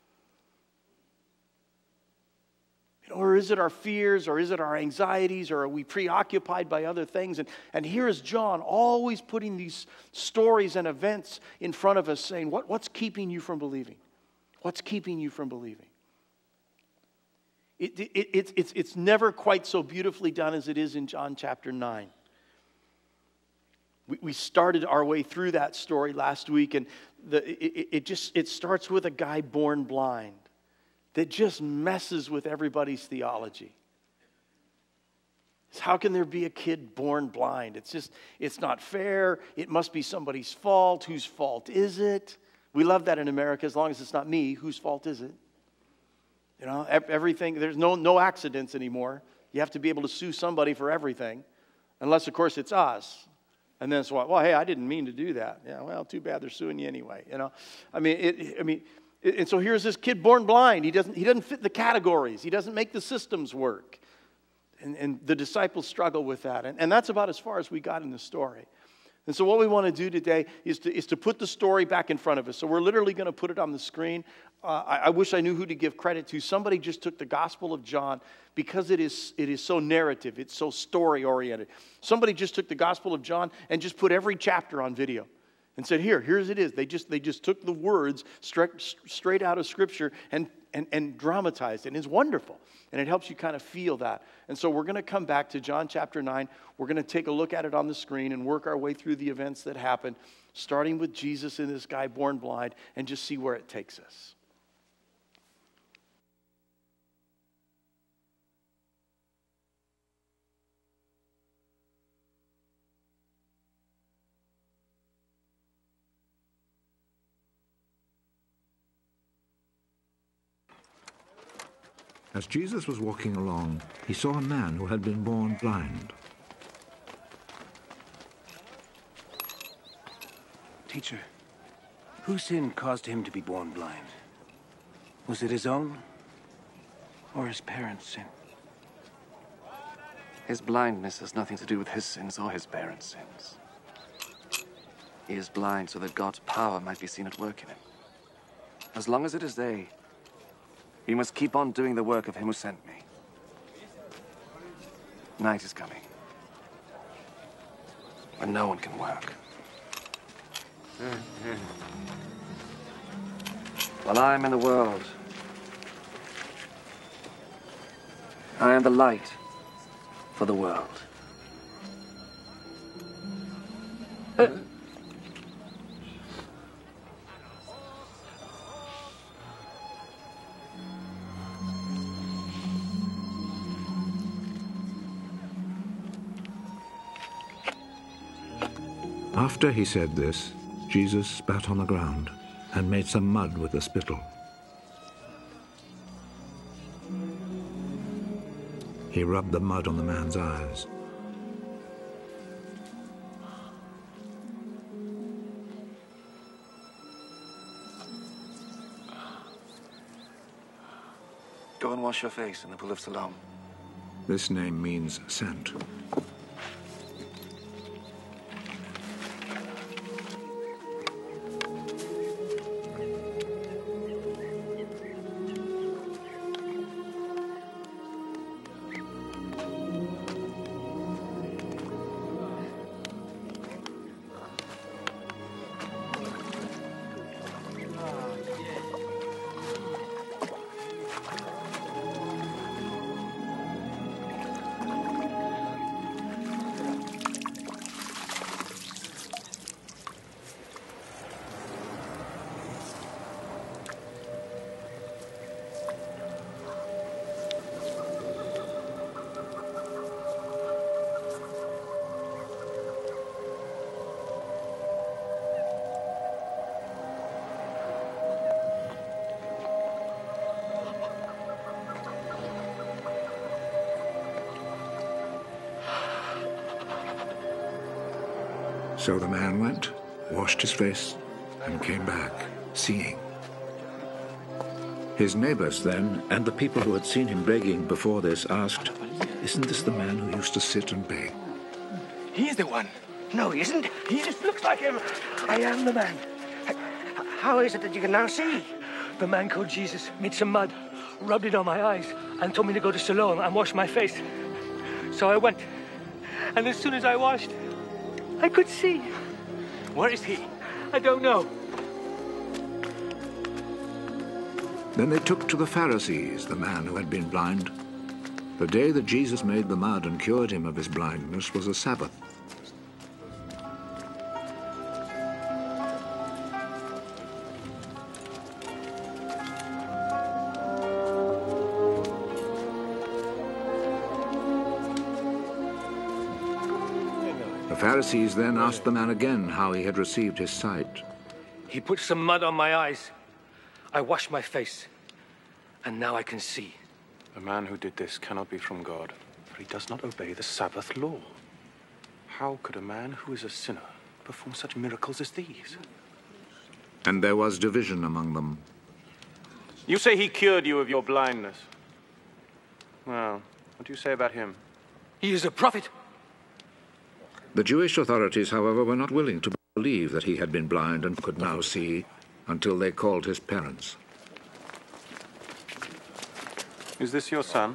Or is it our fears, or is it our anxieties, or are we preoccupied by other things? And, and here is John always putting these stories and events in front of us saying, what, what's keeping you from believing? What's keeping you from believing? It, it, it, it's, it's, it's never quite so beautifully done as it is in John chapter nine. We, we started our way through that story last week, and the, it, it just it starts with a guy born blind that just messes with everybody's theology. How can there be a kid born blind? It's just, it's not fair. It must be somebody's fault. Whose fault is it? We love that in America. As long as it's not me, whose fault is it? You know, everything, there's no, no accidents anymore. You have to be able to sue somebody for everything. Unless, of course, it's us. And then it's like, well, hey, I didn't mean to do that. Yeah, well, too bad they're suing you anyway. You know, I mean, it, I mean, it, and so here's this kid born blind. He doesn't, he doesn't fit the categories. He doesn't make the systems work. And, and the disciples struggle with that. And, and that's about as far as we got in the story. And so what we want to do today is to, is to put the story back in front of us. So we're literally going to put it on the screen. Uh, I, I wish I knew who to give credit to. Somebody just took the Gospel of John because it is, it is so narrative. It's so story-oriented. Somebody just took the Gospel of John and just put every chapter on video and said, here, here's it is. They just, they just took the words straight, straight out of Scripture and, and, and dramatized it. And it's wonderful. And it helps you kind of feel that. And so we're going to come back to John chapter nine. We're going to take a look at it on the screen and work our way through the events that happen, starting with Jesus and this guy born blind, and just see where it takes us. As Jesus was walking along, he saw a man who had been born blind. Teacher, whose sin caused him to be born blind? Was it his own or his parents' sin? His blindness has nothing to do with his sins or his parents' sins. He is blind so that God's power might be seen at work in him. As long as it is day, we must keep on doing the work of him who sent me. Night is coming, when no one can work. While I am in the world, I am the light for the world. After he said this, Jesus spat on the ground and made some mud with the spittle. He rubbed the mud on the man's eyes. Go and wash your face in the pool of Siloam. This name means sent. So the man went, washed his face, and came back, seeing. His neighbors then, and the people who had seen him begging before this, asked, "Isn't this the man who used to sit and beg?" He's the one. No, he isn't. He just looks like him. I am the man. How is it that you can now see? The man called Jesus made some mud, rubbed it on my eyes, and told me to go to Siloam and wash my face. So I went. And as soon as I washed, I could see. Where is he? I don't know. Then they took to the Pharisees the man who had been blind. The day that Jesus made the mud and cured him of his blindness was a Sabbath. The Pharisees then asked the man again how he had received his sight. He put some mud on my eyes. I washed my face, and now I can see. The man who did this cannot be from God, for he does not obey the Sabbath law. How could a man who is a sinner perform such miracles as these? And there was division among them. You say he cured you of your blindness. Well, what do you say about him? He is a prophet. The Jewish authorities, however, were not willing to believe that he had been blind and could now see until they called his parents. Is this your son?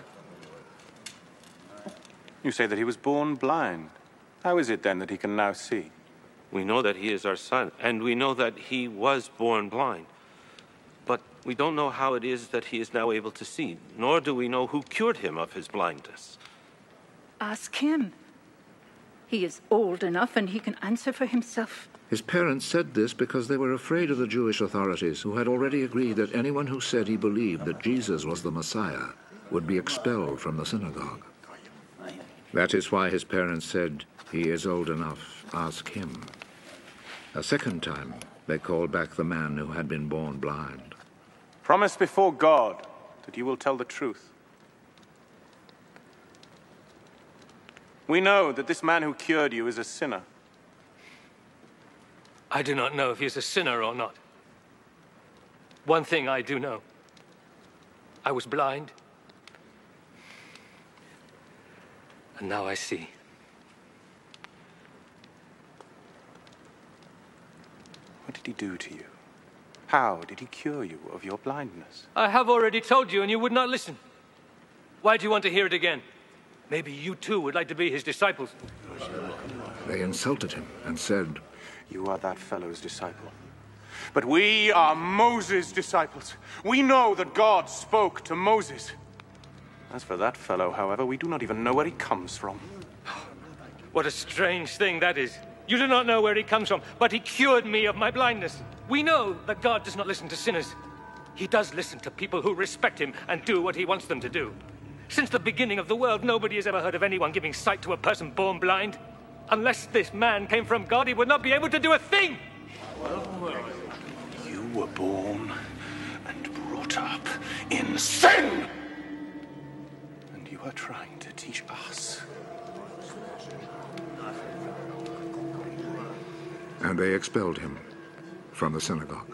You say that he was born blind. How is it then that he can now see? We know that he is our son, and we know that he was born blind. But we don't know how it is that he is now able to see, nor do we know who cured him of his blindness. Ask him. He is old enough and he can answer for himself. His parents said this because they were afraid of the Jewish authorities, who had already agreed that anyone who said he believed that Jesus was the Messiah would be expelled from the synagogue. That is why his parents said, "He is old enough, ask him." A second time, they called back the man who had been born blind. Promise before God that you will tell the truth. We know that this man who cured you is a sinner. I do not know if he is a sinner or not. One thing I do know. I was blind, and now I see. What did he do to you? How did he cure you of your blindness? I have already told you, and you would not listen. Why do you want to hear it again? Maybe you too would like to be his disciples. They insulted him and said, "You are that fellow's disciple. But we are Moses' disciples. We know that God spoke to Moses. As for that fellow, however, we do not even know where he comes from." What a strange thing that is. You do not know where he comes from, but he cured me of my blindness. We know that God does not listen to sinners. He does listen to people who respect him and do what he wants them to do. Since the beginning of the world, nobody has ever heard of anyone giving sight to a person born blind. Unless this man came from God, he would not be able to do a thing. You were born and brought up in sin. And you are trying to teach us. And they expelled him from the synagogue.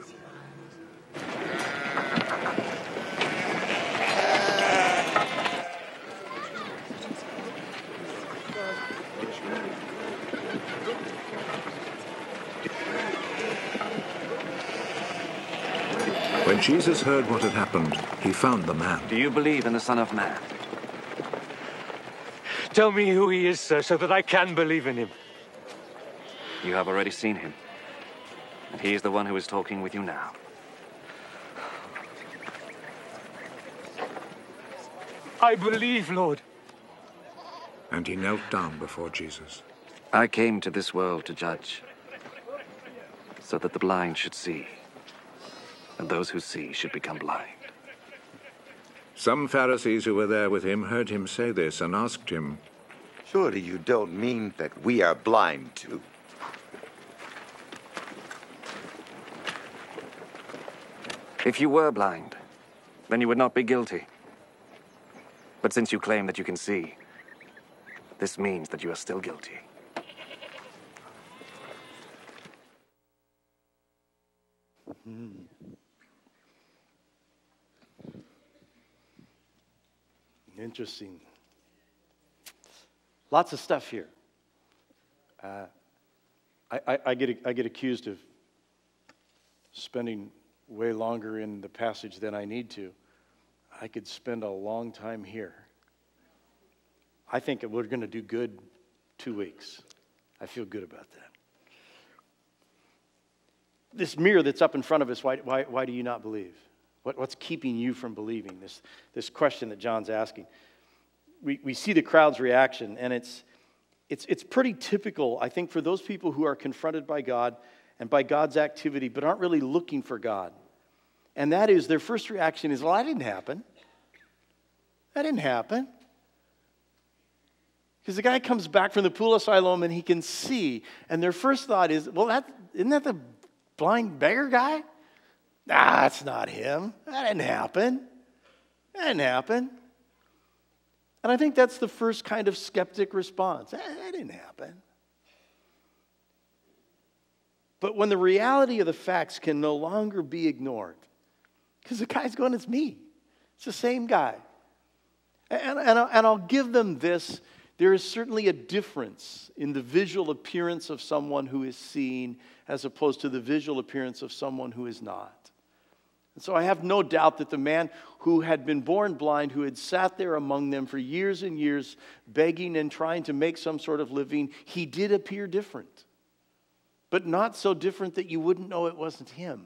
When Jesus heard what had happened, he found the man. Do you believe in the Son of Man? Tell me who he is, sir, so that I can believe in him. You have already seen him. And he is the one who is talking with you now. I believe, Lord. And he knelt down before Jesus. I came to this world to judge, so that the blind should see, and those who see should become blind. Some Pharisees who were there with him heard him say this and asked him, "Surely you don't mean that we are blind too?" If you were blind, then you would not be guilty. But since you claim that you can see, this means that you are still guilty. Hmm. Interesting. Lots of stuff here. Uh, I, I, I, get, I get accused of spending way longer in the passage than I need to. I could spend a long time here. I think we're going to do good two weeks. I feel good about that. This mirror that's up in front of us, why, why, why do you not believe? What, what's keeping you from believing? This, this question that John's asking. We, we see the crowd's reaction, and it's, it's, it's pretty typical, I think, for those people who are confronted by God and by God's activity, but aren't really looking for God. And that is, their first reaction is, well, that didn't happen. That didn't happen. Because the guy comes back from the pool of Siloam and he can see. And their first thought is, well, that, isn't that the blind beggar guy? Nah, that's not him. That didn't happen. That didn't happen. And I think that's the first kind of skeptic response. That, that didn't happen. But when the reality of the facts can no longer be ignored, because the guy's going, it's me. It's the same guy. And, and, and I'll give them this. There is certainly a difference in the visual appearance of someone who is seen as opposed to the visual appearance of someone who is not. And so I have no doubt that the man who had been born blind, who had sat there among them for years and years, begging and trying to make some sort of living, he did appear different. But not so different that you wouldn't know it wasn't him.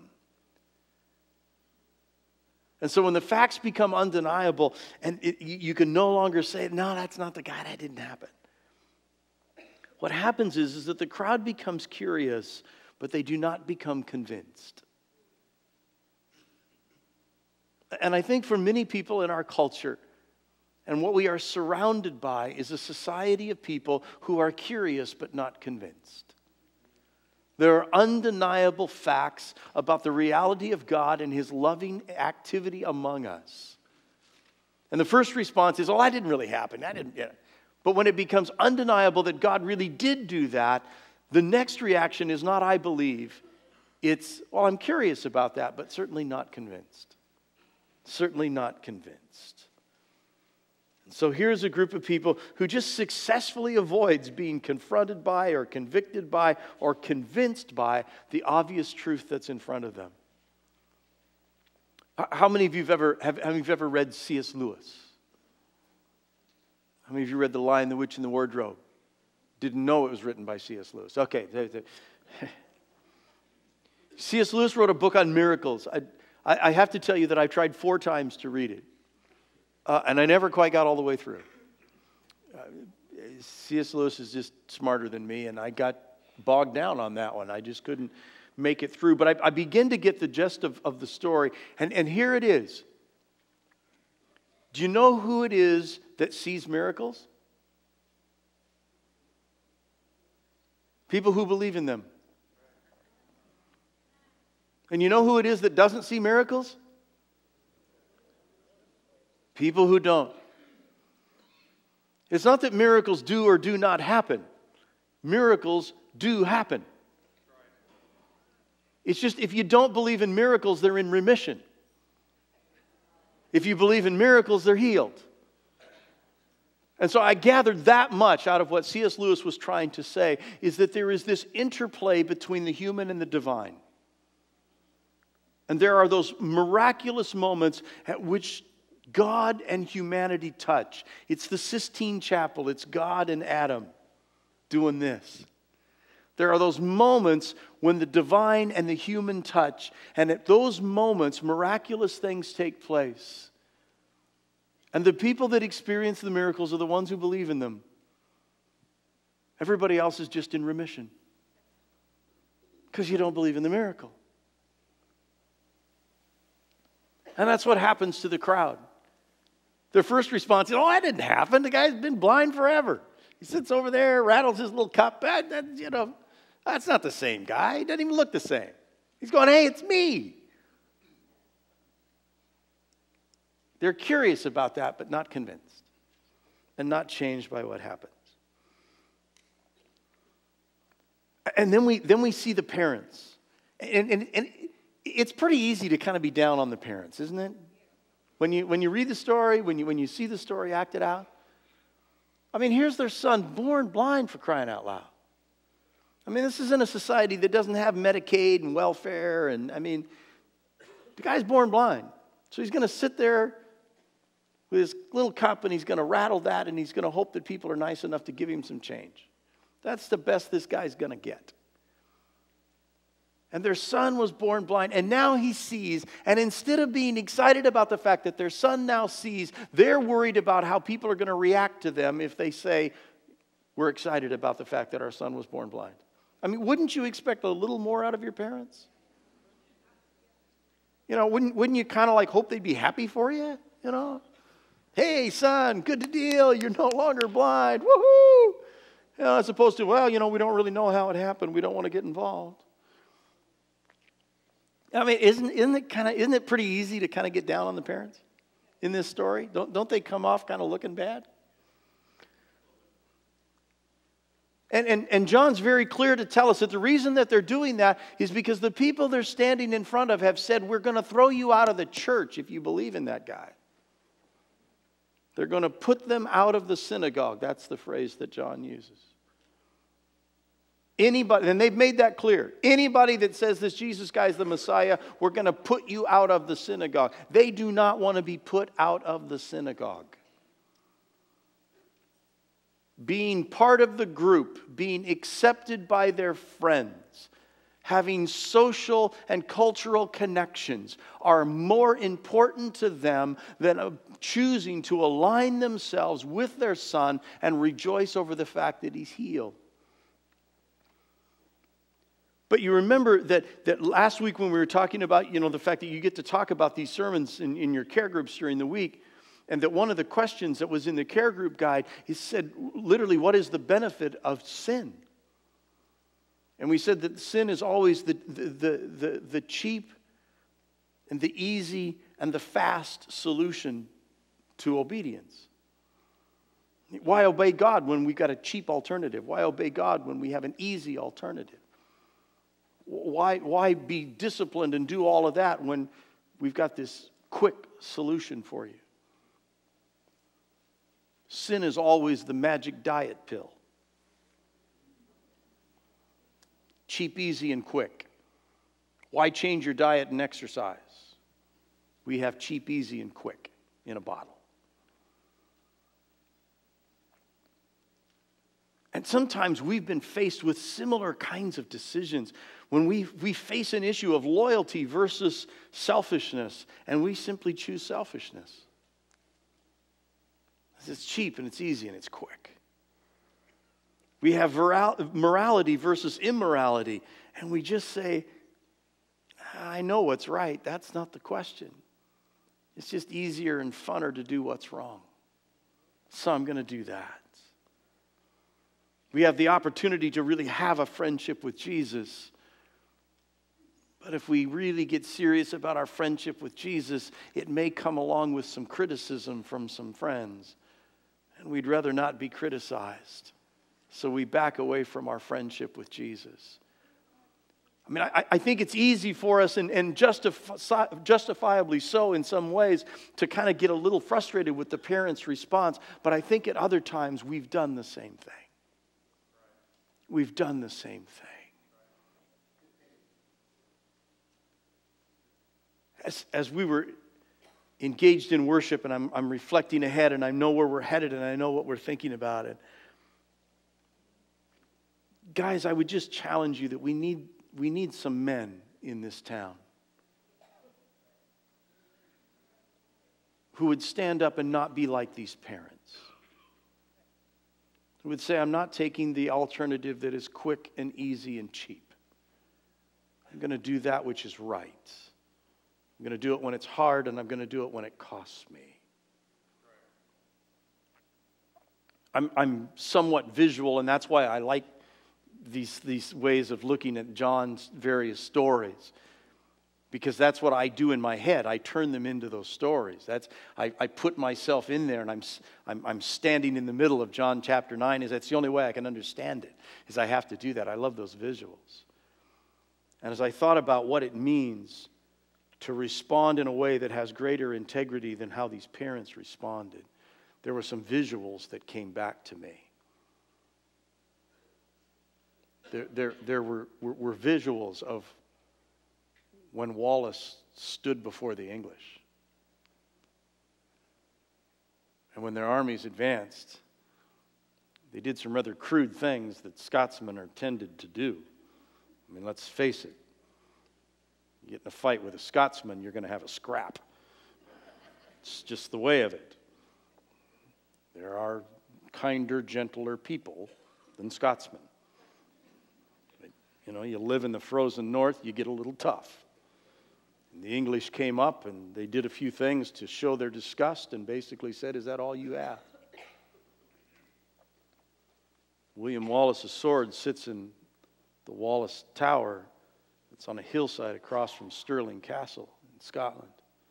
And so when the facts become undeniable and it, you can no longer say, no, that's not the guy, that didn't happen. What happens is, is that the crowd becomes curious, but they do not become convinced. And I think for many people in our culture, and what we are surrounded by is a society of people who are curious but not convinced. There are undeniable facts about the reality of God and His loving activity among us. And the first response is, oh, that didn't really happen. That didn't, yeah. But when it becomes undeniable that God really did do that, the next reaction is not, I believe. It's, well, I'm curious about that, but certainly not convinced. Certainly not convinced. So here's a group of people who just successfully avoids being confronted by or convicted by or convinced by the obvious truth that's in front of them. How many of you have ever, have, how many of you have ever read C S Lewis? How many of you read The Lion, the Witch, and the Wardrobe? Didn't know it was written by C S Lewis. Okay. C S Lewis wrote a book on miracles. I, I, I have to tell you that I've tried four times to read it. Uh, and I never quite got all the way through. Uh, C S Lewis is just smarter than me, and I got bogged down on that one. I just couldn't make it through. But I, I begin to get the gist of, of the story, and, and here it is. Do you know who it is that sees miracles? People who believe in them. And you know who it is that doesn't see miracles? People who don't. It's not that miracles do or do not happen. Miracles do happen. It's just if you don't believe in miracles, they're in remission. If you believe in miracles, they're healed. And so I gathered that much out of what C S Lewis was trying to say, is that there is this interplay between the human and the divine. And there are those miraculous moments at which God and humanity touch. It's the Sistine Chapel. It's God and Adam doing this. There are those moments when the divine and the human touch. And at those moments, miraculous things take place. And the people that experience the miracles are the ones who believe in them. Everybody else is just in remission. Because you don't believe in the miracle. And that's what happens to the crowd. Their first response is, oh, that didn't happen. The guy's been blind forever. He sits over there, rattles his little cup. That, that, you know, that's not the same guy. He doesn't even look the same. He's going, hey, it's me. They're curious about that, but not convinced. And not changed by what happens. And then we, then we see the parents. And, and, and it's pretty easy to kind of be down on the parents, isn't it? When you, when you read the story, when you, when you see the story acted out. I mean, here's their son born blind, for crying out loud. I mean, this is in a society that doesn't have Medicaid and welfare. And I mean, the guy's born blind. So he's going to sit there with his little cup and he's going to rattle that and he's going to hope that people are nice enough to give him some change. That's the best this guy's going to get. And their son was born blind, and now he sees. And instead of being excited about the fact that their son now sees, they're worried about how people are going to react to them if they say, we're excited about the fact that our son was born blind. I mean, wouldn't you expect a little more out of your parents? You know, wouldn't, wouldn't you kind of like hope they'd be happy for you? You know? Hey, son, good to deal. You're no longer blind. Woohoo! You know, as opposed to, well, you know, we don't really know how it happened. We don't want to get involved. I mean, isn't, isn't it kind of, isn't it pretty easy to kind of get down on the parents in this story? Don't, don't they come off kind of looking bad? And, and, and John's very clear to tell us that the reason that they're doing that is because the people they're standing in front of have said, we're going to throw you out of the church if you believe in that guy. They're going to put them out of the synagogue. That's the phrase that John uses. Anybody, and they've made that clear. Anybody that says this Jesus guy is the Messiah, we're going to put you out of the synagogue. They do not want to be put out of the synagogue. Being part of the group, being accepted by their friends, having social and cultural connections are more important to them than choosing to align themselves with their son and rejoice over the fact that he's healed. But you remember that, that last week when we were talking about, you know, the fact that you get to talk about these sermons in, in your care groups during the week, and that one of the questions that was in the care group guide, he said, literally, what is the benefit of sin? And we said that sin is always the, the, the, the, the cheap and the easy and the fast solution to obedience. Why obey God when we've got a cheap alternative? Why obey God when we have an easy alternative? Why, why be disciplined and do all of that when we've got this quick solution for you? Sin is always the magic diet pill. Cheap, easy, and quick. Why change your diet and exercise? We have cheap, easy, and quick in a bottle. And sometimes we've been faced with similar kinds of decisions when we, we face an issue of loyalty versus selfishness, and we simply choose selfishness. It's cheap and it's easy and it's quick. We have viral, morality versus immorality, and we just say, I know what's right. That's not the question. It's just easier and funner to do what's wrong. So I'm going to do that. We have the opportunity to really have a friendship with Jesus. But if we really get serious about our friendship with Jesus, it may come along with some criticism from some friends. And we'd rather not be criticized. So we back away from our friendship with Jesus. I mean, I, I think it's easy for us, and, and justif- justifiably so in some ways, to kind of get a little frustrated with the parents' response. But I think at other times we've done the same thing. We've done the same thing. As, as we were engaged in worship, and I'm, I'm reflecting ahead, and I know where we're headed, and I know what we're thinking about it. Guys, I would just challenge you that we need, we need some men in this town who would stand up and not be like these parents. Who would say, I'm not taking the alternative that is quick and easy and cheap. I'm going to do that which is right. I'm going to do it when it's hard, and I'm going to do it when it costs me. I'm, I'm somewhat visual, and that's why I like these, these ways of looking at John's various stories. Because that's what I do in my head. I turn them into those stories. That's I, I put myself in there, and I'm, I'm I'm standing in the middle of John chapter nine. Is that's the only way I can understand it, is I have to do that. I love those visuals. And as I thought about what it means to respond in a way that has greater integrity than how these parents responded, there were some visuals that came back to me. There, there, there were, were, were visuals of when Wallace stood before the English. And when their armies advanced, they did some rather crude things that Scotsmen are tended to do. I mean, let's face it. You get in a fight with a Scotsman, you're going to have a scrap. It's just the way of it. There are kinder, gentler people than Scotsmen. But, you know, you live in the frozen north, you get a little tough. And the English came up and they did a few things to show their disgust and basically said, is that all you have? William Wallace's sword sits in the Wallace Tower. It's on a hillside across from Stirling Castle in Scotland.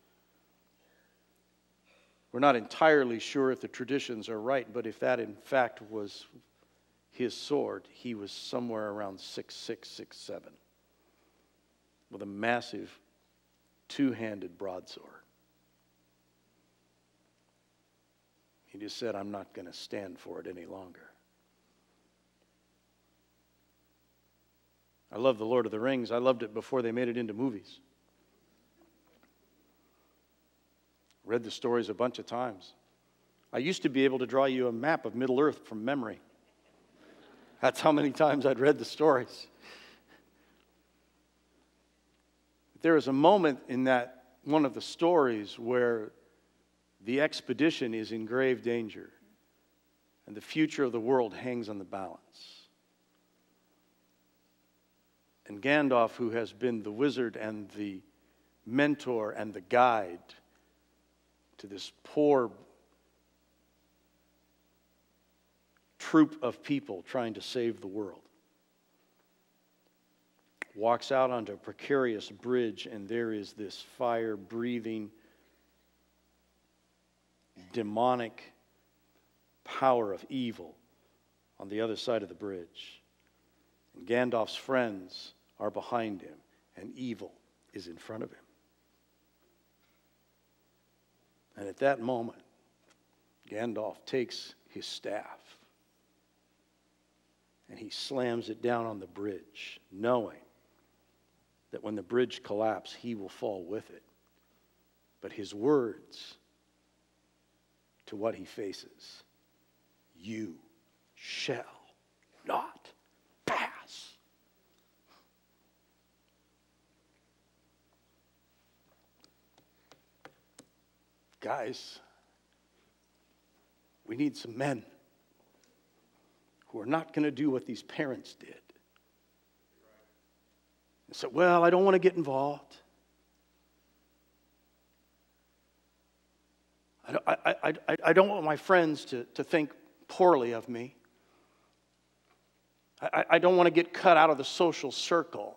We're not entirely sure if the traditions are right, but if that in fact was his sword, he was somewhere around six six, six seven, with a massive two-handed broadsword. He just said, I'm not going to stand for it any longer. I love The Lord of the Rings. I loved it before they made it into movies. Read the stories a bunch of times. I used to be able to draw you a map of Middle-earth from memory. That's how many times I'd read the stories. There is a moment in that one of the stories where the expedition is in grave danger and the future of the world hangs on the balance. And Gandalf, who has been the wizard and the mentor and the guide to this poor troop of people trying to save the world, walks out onto a precarious bridge, and there is this fire-breathing, demonic power of evil on the other side of the bridge. And Gandalf's friends are behind him, and evil is in front of him. And at that moment, Gandalf takes his staff and he slams it down on the bridge, knowing that when the bridge collapses, he will fall with it. But his words to what he faces, you shall not pass. Guys, we need some men who are not going to do what these parents did. And say, well, I don't want to get involved. I don't, I, I, I, I don't want my friends to, to think poorly of me. I, I don't want to get cut out of the social circle.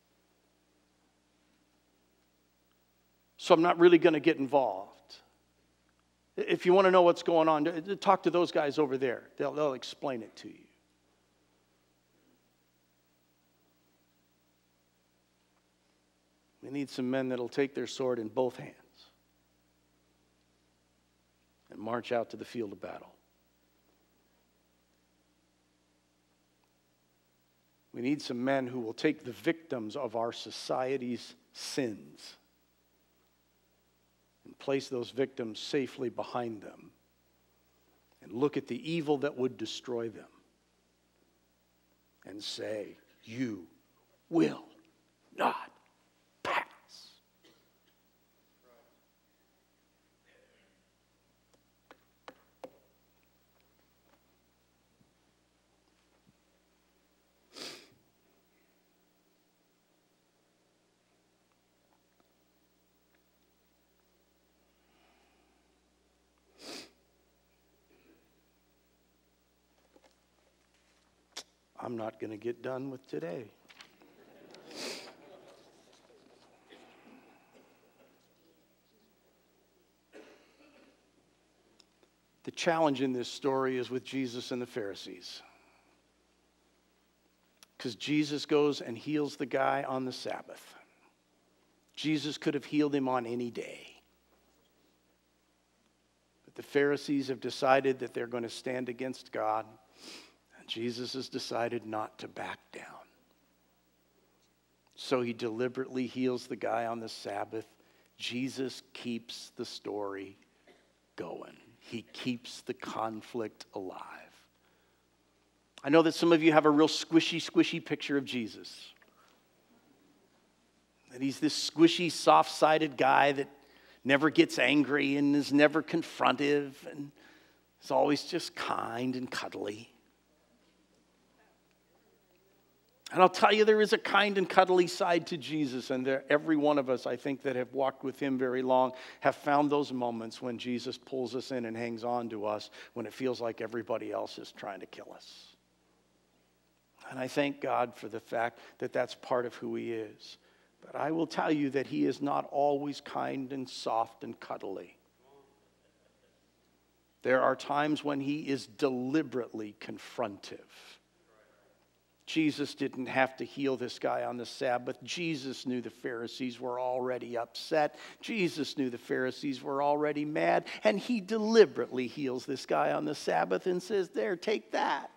So I'm not really going to get involved. If you want to know what's going on, talk to those guys over there. They'll, they'll explain it to you. We need some men that'll take their sword in both hands and march out to the field of battle. We need some men who will take the victims of our society's sins and place those victims safely behind them and look at the evil that would destroy them and say, you will not pass. I'm not going to get done with today. The challenge in this story is with Jesus and the Pharisees. Because Jesus goes and heals the guy on the Sabbath. Jesus could have healed him on any day. But the Pharisees have decided that they're going to stand against God. Jesus has decided not to back down. So he deliberately heals the guy on the Sabbath. Jesus keeps the story going. He keeps the conflict alive. I know that some of you have a real squishy, squishy picture of Jesus. That he's this squishy, soft-sided guy that never gets angry and is never confrontive and is always just kind and cuddly. And I'll tell you, there is a kind and cuddly side to Jesus, and there, every one of us, I think, that have walked with him very long have found those moments when Jesus pulls us in and hangs on to us when it feels like everybody else is trying to kill us. And I thank God for the fact that that's part of who he is. But I will tell you that he is not always kind and soft and cuddly. There are times when he is deliberately confrontive. Jesus didn't have to heal this guy on the Sabbath. Jesus knew the Pharisees were already upset. Jesus knew the Pharisees were already mad. And he deliberately heals this guy on the Sabbath and says, there, take that.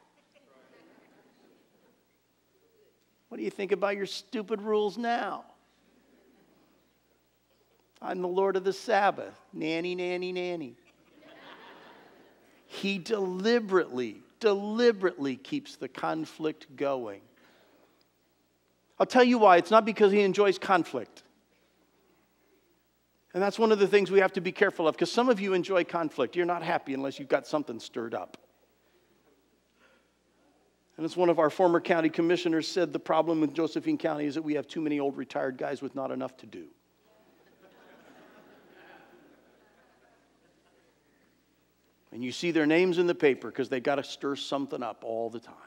What do you think about your stupid rules now? I'm the Lord of the Sabbath. Nanny, nanny, nanny. He deliberately deliberately keeps the conflict going. I'll tell you why. It's not because he enjoys conflict. And that's one of the things we have to be careful of, because some of you enjoy conflict. You're not happy unless you've got something stirred up. And as one of our former county commissioners said, the problem with Josephine County is that we have too many old retired guys with not enough to do. And you see their names in the paper because they got to stir something up all the time.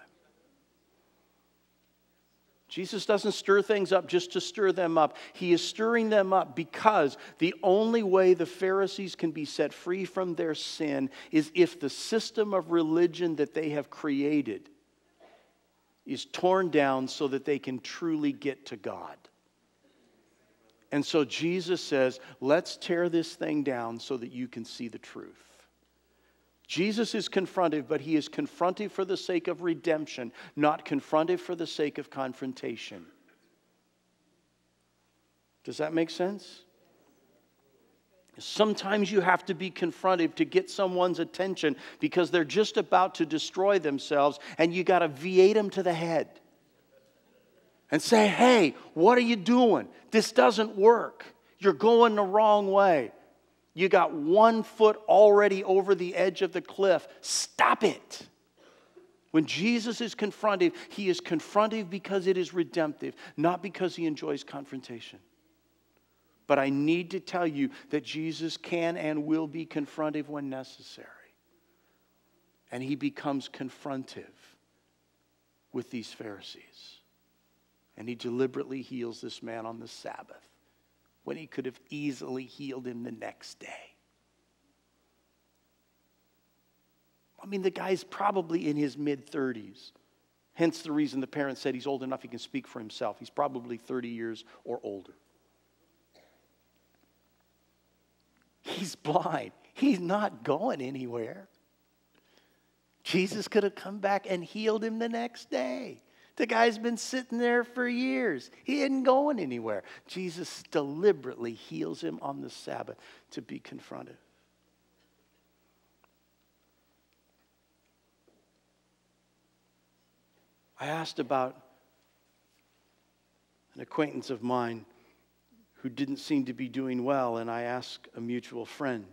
Jesus doesn't stir things up just to stir them up. He is stirring them up because the only way the Pharisees can be set free from their sin is if the system of religion that they have created is torn down so that they can truly get to God. And so Jesus says, let's tear this thing down so that you can see the truth. Jesus is confrontive, but he is confrontive for the sake of redemption, not confrontive for the sake of confrontation. Does that make sense? Sometimes you have to be confrontive to get someone's attention because they're just about to destroy themselves, and you got to V eight them to the head and say, hey, what are you doing? This doesn't work. You're going the wrong way. You got one foot already over the edge of the cliff. Stop it. When Jesus is confrontive, he is confrontive because it is redemptive, not because he enjoys confrontation. But I need to tell you that Jesus can and will be confrontive when necessary. And he becomes confrontive with these Pharisees. And he deliberately heals this man on the Sabbath, when he could have easily healed him the next day. I mean, the guy's probably in his mid-thirties. Hence the reason the parents said he's old enough he can speak for himself. He's probably thirty years or older. He's blind. He's not going anywhere. Jesus could have come back and healed him the next day. The guy's been sitting there for years. He isn't going anywhere. Jesus deliberately heals him on the Sabbath to be confronted. I asked about an acquaintance of mine who didn't seem to be doing well, and I asked a mutual friend.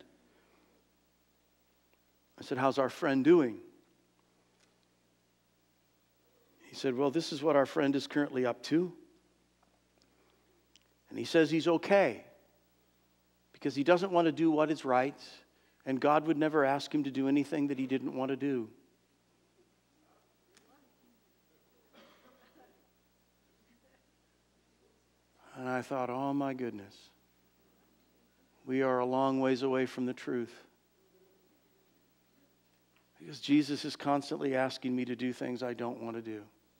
I said, how's our friend doing? He said, well, this is what our friend is currently up to. And he says he's okay because he doesn't want to do what is right, and God would never ask him to do anything that he didn't want to do. And I thought, oh my goodness, we are a long ways away from the truth. Because Jesus is constantly asking me to do things I don't want to do.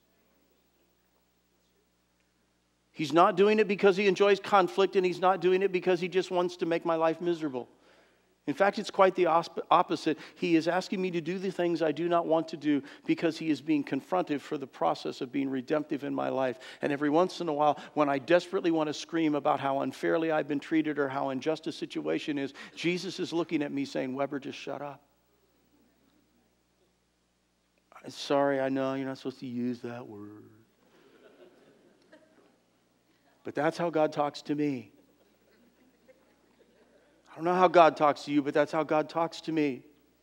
He's not doing it because he enjoys conflict, and he's not doing it because he just wants to make my life miserable. In fact, it's quite the opposite. He is asking me to do the things I do not want to do because he is being confrontive for the process of being redemptive in my life. And every once in a while, when I desperately want to scream about how unfairly I've been treated or how unjust a situation is, Jesus is looking at me saying, Weber, just shut up. Sorry, I know you're not supposed to use that word. But that's how God talks to me. I don't know how God talks to you, but that's how God talks to me.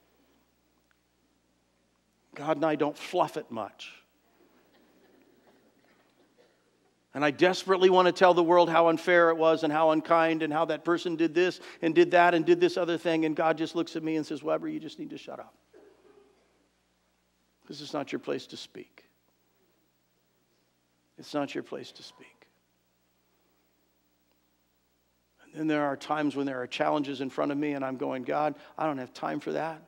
God and I don't fluff it much. And I desperately want to tell the world how unfair it was and how unkind and how that person did this and did that and did this other thing. And God just looks at me and says, Weber, you just need to shut up. This is not your place to speak. It's not your place to speak. And then there are times when there are challenges in front of me and I'm going, God, I don't have time for that.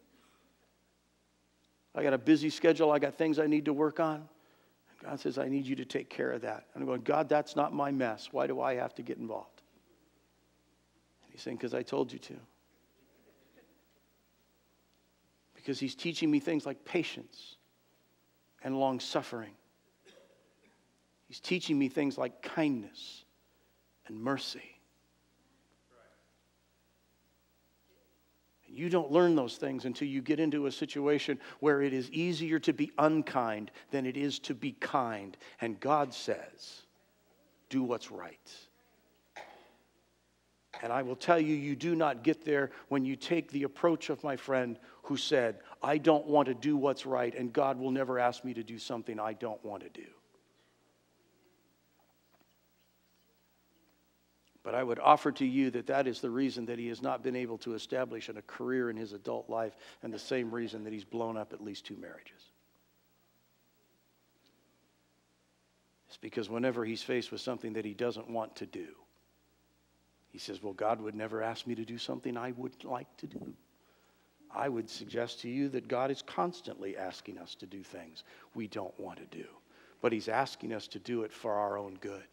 I got a busy schedule. I got things I need to work on. And God says, I need you to take care of that. And I'm going, God, that's not my mess. Why do I have to get involved? And he's saying, because I told you to. Because he's teaching me things like patience and long-suffering. He's teaching me things like kindness and mercy. You don't learn those things until you get into a situation where it is easier to be unkind than it is to be kind. And God says, do what's right. And I will tell you, you do not get there when you take the approach of my friend who said, I don't want to do what's right, and God will never ask me to do something I don't want to do. But I would offer to you that that is the reason that he has not been able to establish a career in his adult life, and the same reason that he's blown up at least two marriages. It's because whenever he's faced with something that he doesn't want to do, he says, well, God would never ask me to do something I would like to do. I would suggest to you that God is constantly asking us to do things we don't want to do. But he's asking us to do it for our own good.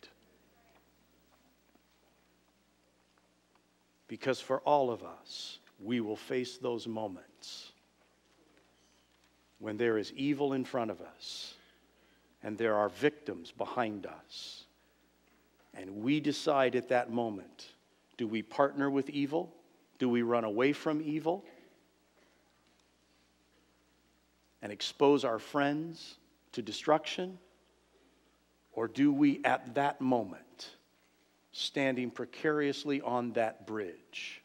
Because for all of us, we will face those moments when there is evil in front of us and there are victims behind us. And we decide at that moment, do we partner with evil? Do we run away from evil and expose our friends to destruction? Or do we at that moment, standing precariously on that bridge,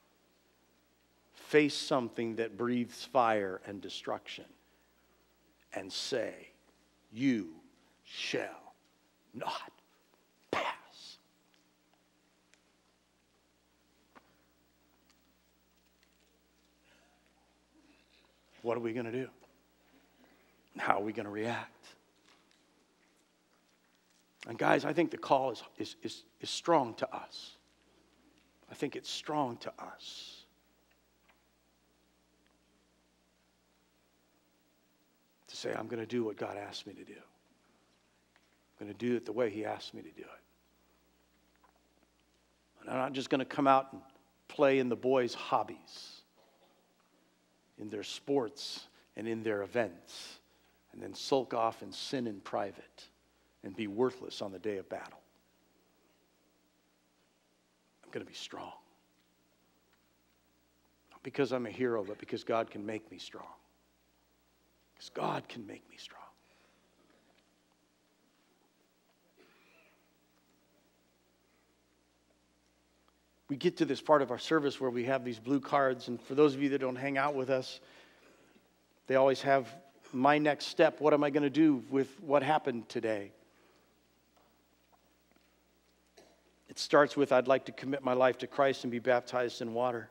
face something that breathes fire and destruction and say, you shall not pass? What are we going to do? How are we going to react? And guys, I think the call is, is, is, is strong to us. I think it's strong to us. To say, I'm going to do what God asked me to do. I'm going to do it the way he asked me to do it. And I'm not just going to come out and play in the boys' hobbies, in their sports and in their events, and then sulk off and sin in private and be worthless on the day of battle. I'm going to be strong. Not because I'm a hero, but because God can make me strong. Because God can make me strong. We get to this part of our service where we have these blue cards, and for those of you that don't hang out with us, they always have my next step. What am I going to do with what happened today? It starts with, I'd like to commit my life to Christ and be baptized in water.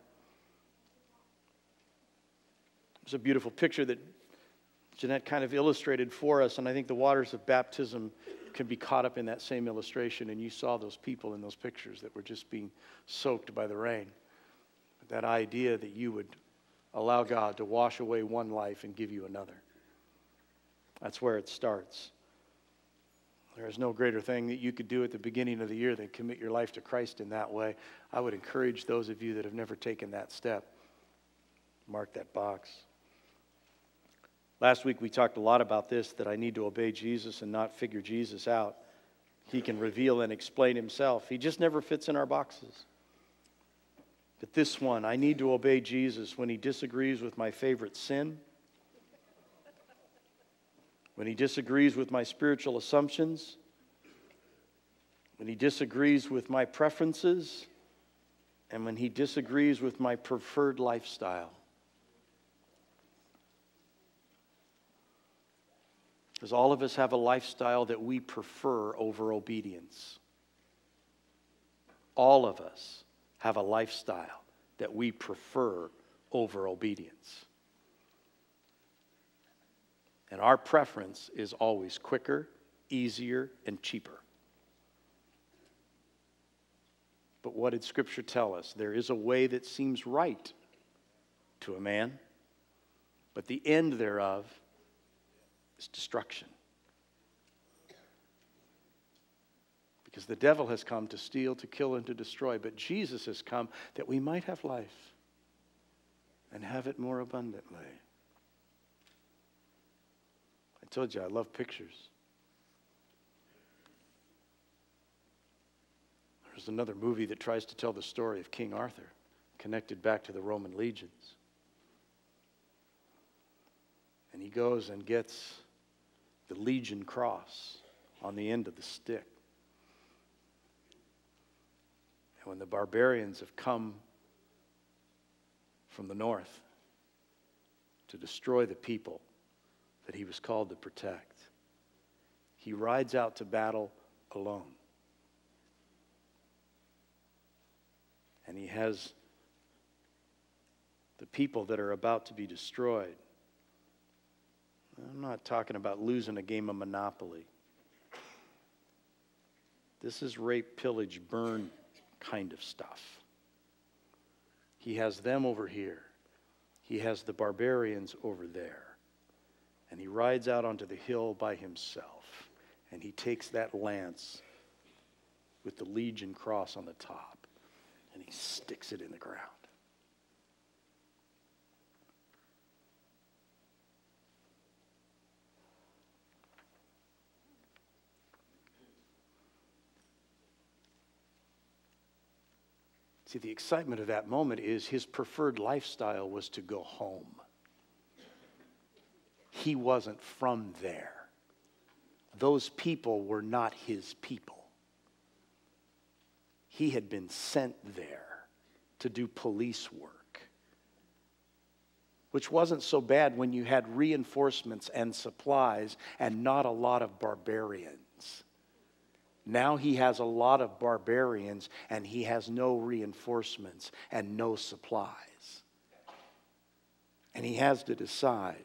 It's a beautiful picture that Jeanette kind of illustrated for us, and I think the waters of baptism can be caught up in that same illustration, and you saw those people in those pictures that were just being soaked by the rain. That idea that you would allow God to wash away one life and give you another. That's where it starts. There is no greater thing that you could do at the beginning of the year than commit your life to Christ in that way. I would encourage those of you that have never taken that step, mark that box. Last week we talked a lot about this, that I need to obey Jesus and not figure Jesus out. He can reveal and explain himself. He just never fits in our boxes. But this one, I need to obey Jesus when he disagrees with my favorite sin, when he disagrees with my spiritual assumptions, when he disagrees with my preferences, and when he disagrees with my preferred lifestyle. Because all of us have a lifestyle that we prefer over obedience. All of us have a lifestyle that we prefer over obedience. And our preference is always quicker, easier, and cheaper. But what did Scripture tell us? There is a way that seems right to a man, but the end thereof is destruction. Because the devil has come to steal, to kill, and to destroy, but Jesus has come that we might have life and have it more abundantly. I told you I love pictures. There's another movie that tries to tell the story of King Arthur, connected back to the Roman legions. And he goes and gets the Legion cross on the end of the stick. And when the barbarians have come from the north to destroy the people that he was called to protect, he rides out to battle alone. And he has the people that are about to be destroyed. I'm not talking about losing a game of Monopoly. This is rape, pillage, burn kind of stuff. He has them over here. He has the barbarians over there. And he rides out onto the hill by himself. And he takes that lance with the Legion cross on the top. And he sticks it in the ground. See, the excitement of that moment is his preferred lifestyle was to go home. He wasn't from there. Those people were not his people. He had been sent there to do police work, which wasn't so bad when you had reinforcements and supplies and not a lot of barbarians. Now he has a lot of barbarians and he has no reinforcements and no supplies. And he has to decide,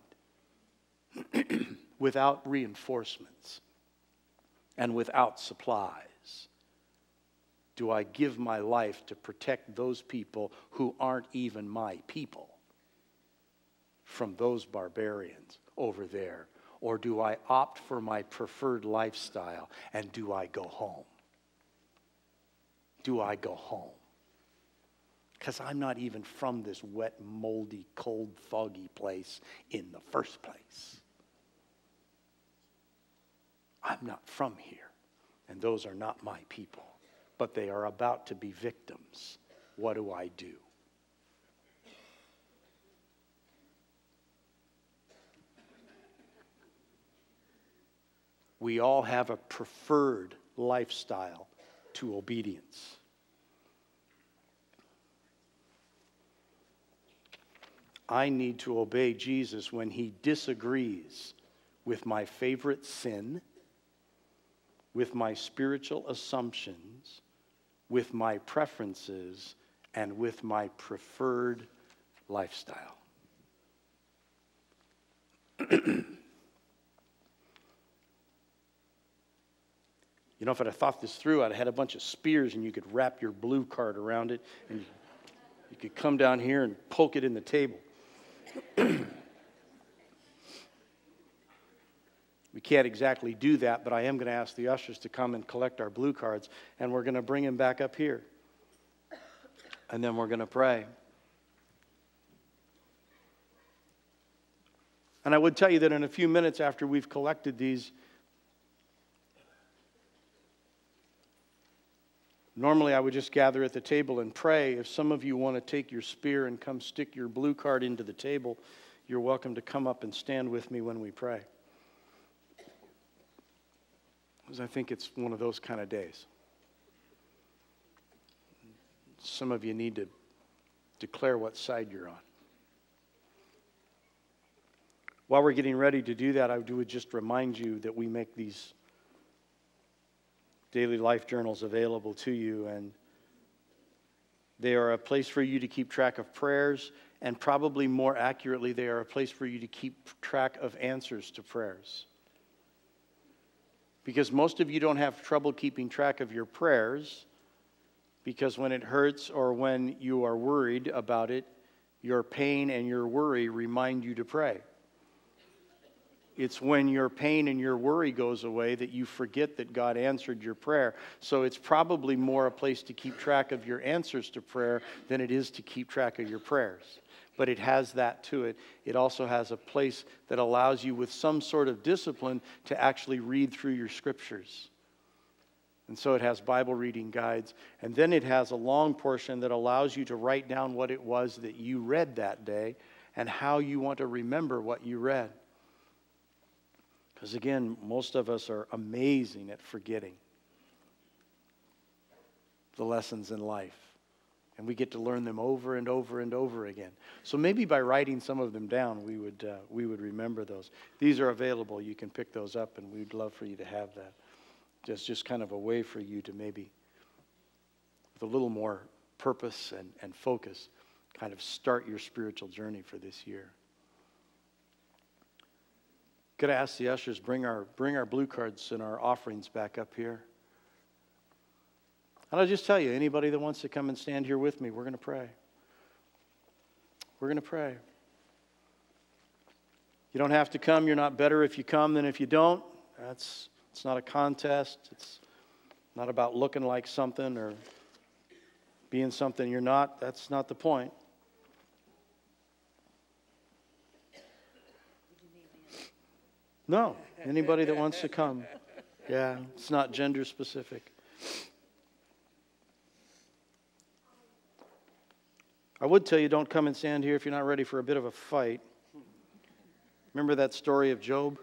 without reinforcements and without supplies, do I give my life to protect those people who aren't even my people from those barbarians over there? Or do I opt for my preferred lifestyle and do I go home? Do I go home? Because I'm not even from this wet, moldy, cold, foggy place in the first place. I'm not from here, and those are not my people. But they are about to be victims. What do I do? We all have a preferred lifestyle to obedience. I need to obey Jesus when he disagrees with my favorite sin, with my spiritual assumptions, with my preferences, and with my preferred lifestyle. You know, if I'd have thought this through, I'd have had a bunch of spears and you could wrap your blue card around it and you, you could come down here and poke it in the table. We can't exactly do that, but I am going to ask the ushers to come and collect our blue cards, and we're going to bring them back up here. And then we're going to pray. And I would tell you that in a few minutes after we've collected these, normally I would just gather at the table and pray. If some of you want to take your spear and come stick your blue card into the table, you're welcome to come up and stand with me when we pray. Because I think it's one of those kind of days. some of you need to declare what side you're on. While we're getting ready to do that, I would just remind you that we make these daily life journals available to you, and they are a place for you to keep track of prayers, and probably more accurately, they are a place for you to keep track of answers to prayers. Because most of you don't have trouble keeping track of your prayers, because when it hurts or when you are worried about it, your pain and your worry remind you to pray. It's when your pain and your worry goes away that you forget that God answered your prayer. So it's probably more a place to keep track of your answers to prayer than it is to keep track of your prayers. But it has that to it. It also has a place that allows you with some sort of discipline to actually read through your scriptures. And so it has Bible reading guides. And then it has a long portion that allows you to write down what it was that you read that day and how you want to remember what you read. Because again, most of us are amazing at forgetting the lessons in life. And we get to learn them over and over and over again. So maybe by writing some of them down, we would, uh, we would remember those. These are available. You can pick those up, and we'd love for you to have that. Just, just kind of a way for you to maybe, with a little more purpose and, and focus, kind of start your spiritual journey for this year. Could I ask the ushers, bring our, bring our blue cards and our offerings back up here. And I'll just tell you, anybody that wants to come and stand here with me, we're going to pray. We're going to pray. You don't have to come. You're not better if you come than if you don't. That's, it's not a contest. It's not about looking like something or being something you're not. That's not the point. No, anybody that wants to come. Yeah, it's not gender specific. I would tell you don't come and stand here if you're not ready for a bit of a fight. Remember that story of Job?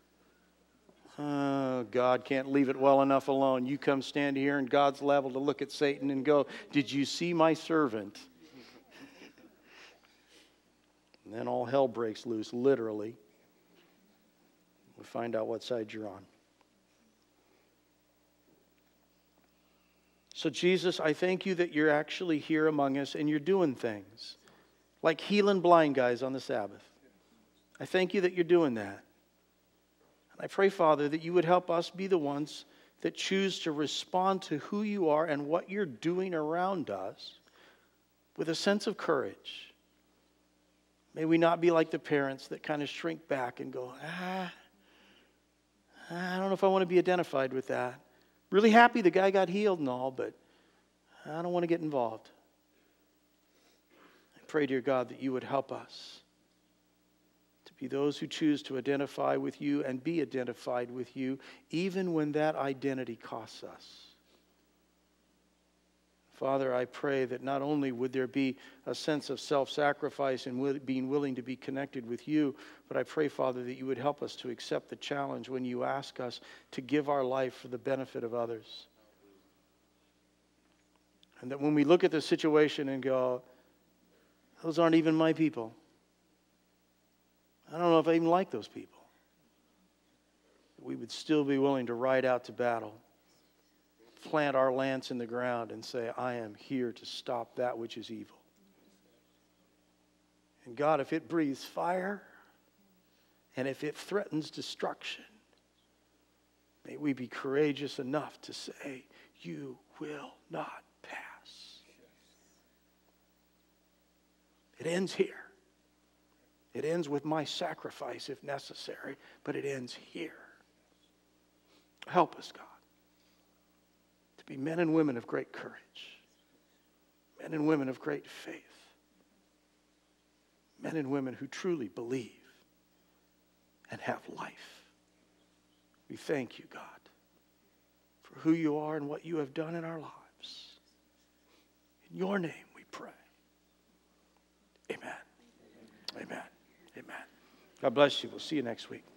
Oh, God can't leave it well enough alone. You come stand here and God's liable to look at Satan and go, "Did you see my servant?" And then all hell breaks loose, literally. We find out what side you're on. So Jesus, I thank you that you're actually here among us and you're doing things like healing blind guys on the Sabbath. I thank you that you're doing that. And I pray, Father, that you would help us be the ones that choose to respond to who you are and what you're doing around us with a sense of courage. May we not be like the parents that kind of shrink back and go, ah, I don't know if I want to be identified with that. Really happy the guy got healed and all, but I don't want to get involved. I pray, dear God, that you would help us to be those who choose to identify with you and be identified with you, even when that identity costs us. Father, I pray that not only would there be a sense of self-sacrifice and being willing to be connected with you, but I pray, Father, that you would help us to accept the challenge when you ask us to give our life for the benefit of others. And that when we look at the situation and go, those aren't even my people. I don't know if I even like those people. We would still be willing to ride out to battle, plant our lance in the ground and say, I am here to stop that which is evil. And God, if it breathes fire and if it threatens destruction, may we be courageous enough to say, you will not pass. It ends here. It ends with my sacrifice if necessary, but it ends here. Help us, God, to be men and women of great courage, men and women of great faith, men and women who truly believe and have life. We thank you, God, for who you are and what you have done in our lives. In your name we pray. Amen. Amen. Amen. God bless you. We'll see you next week.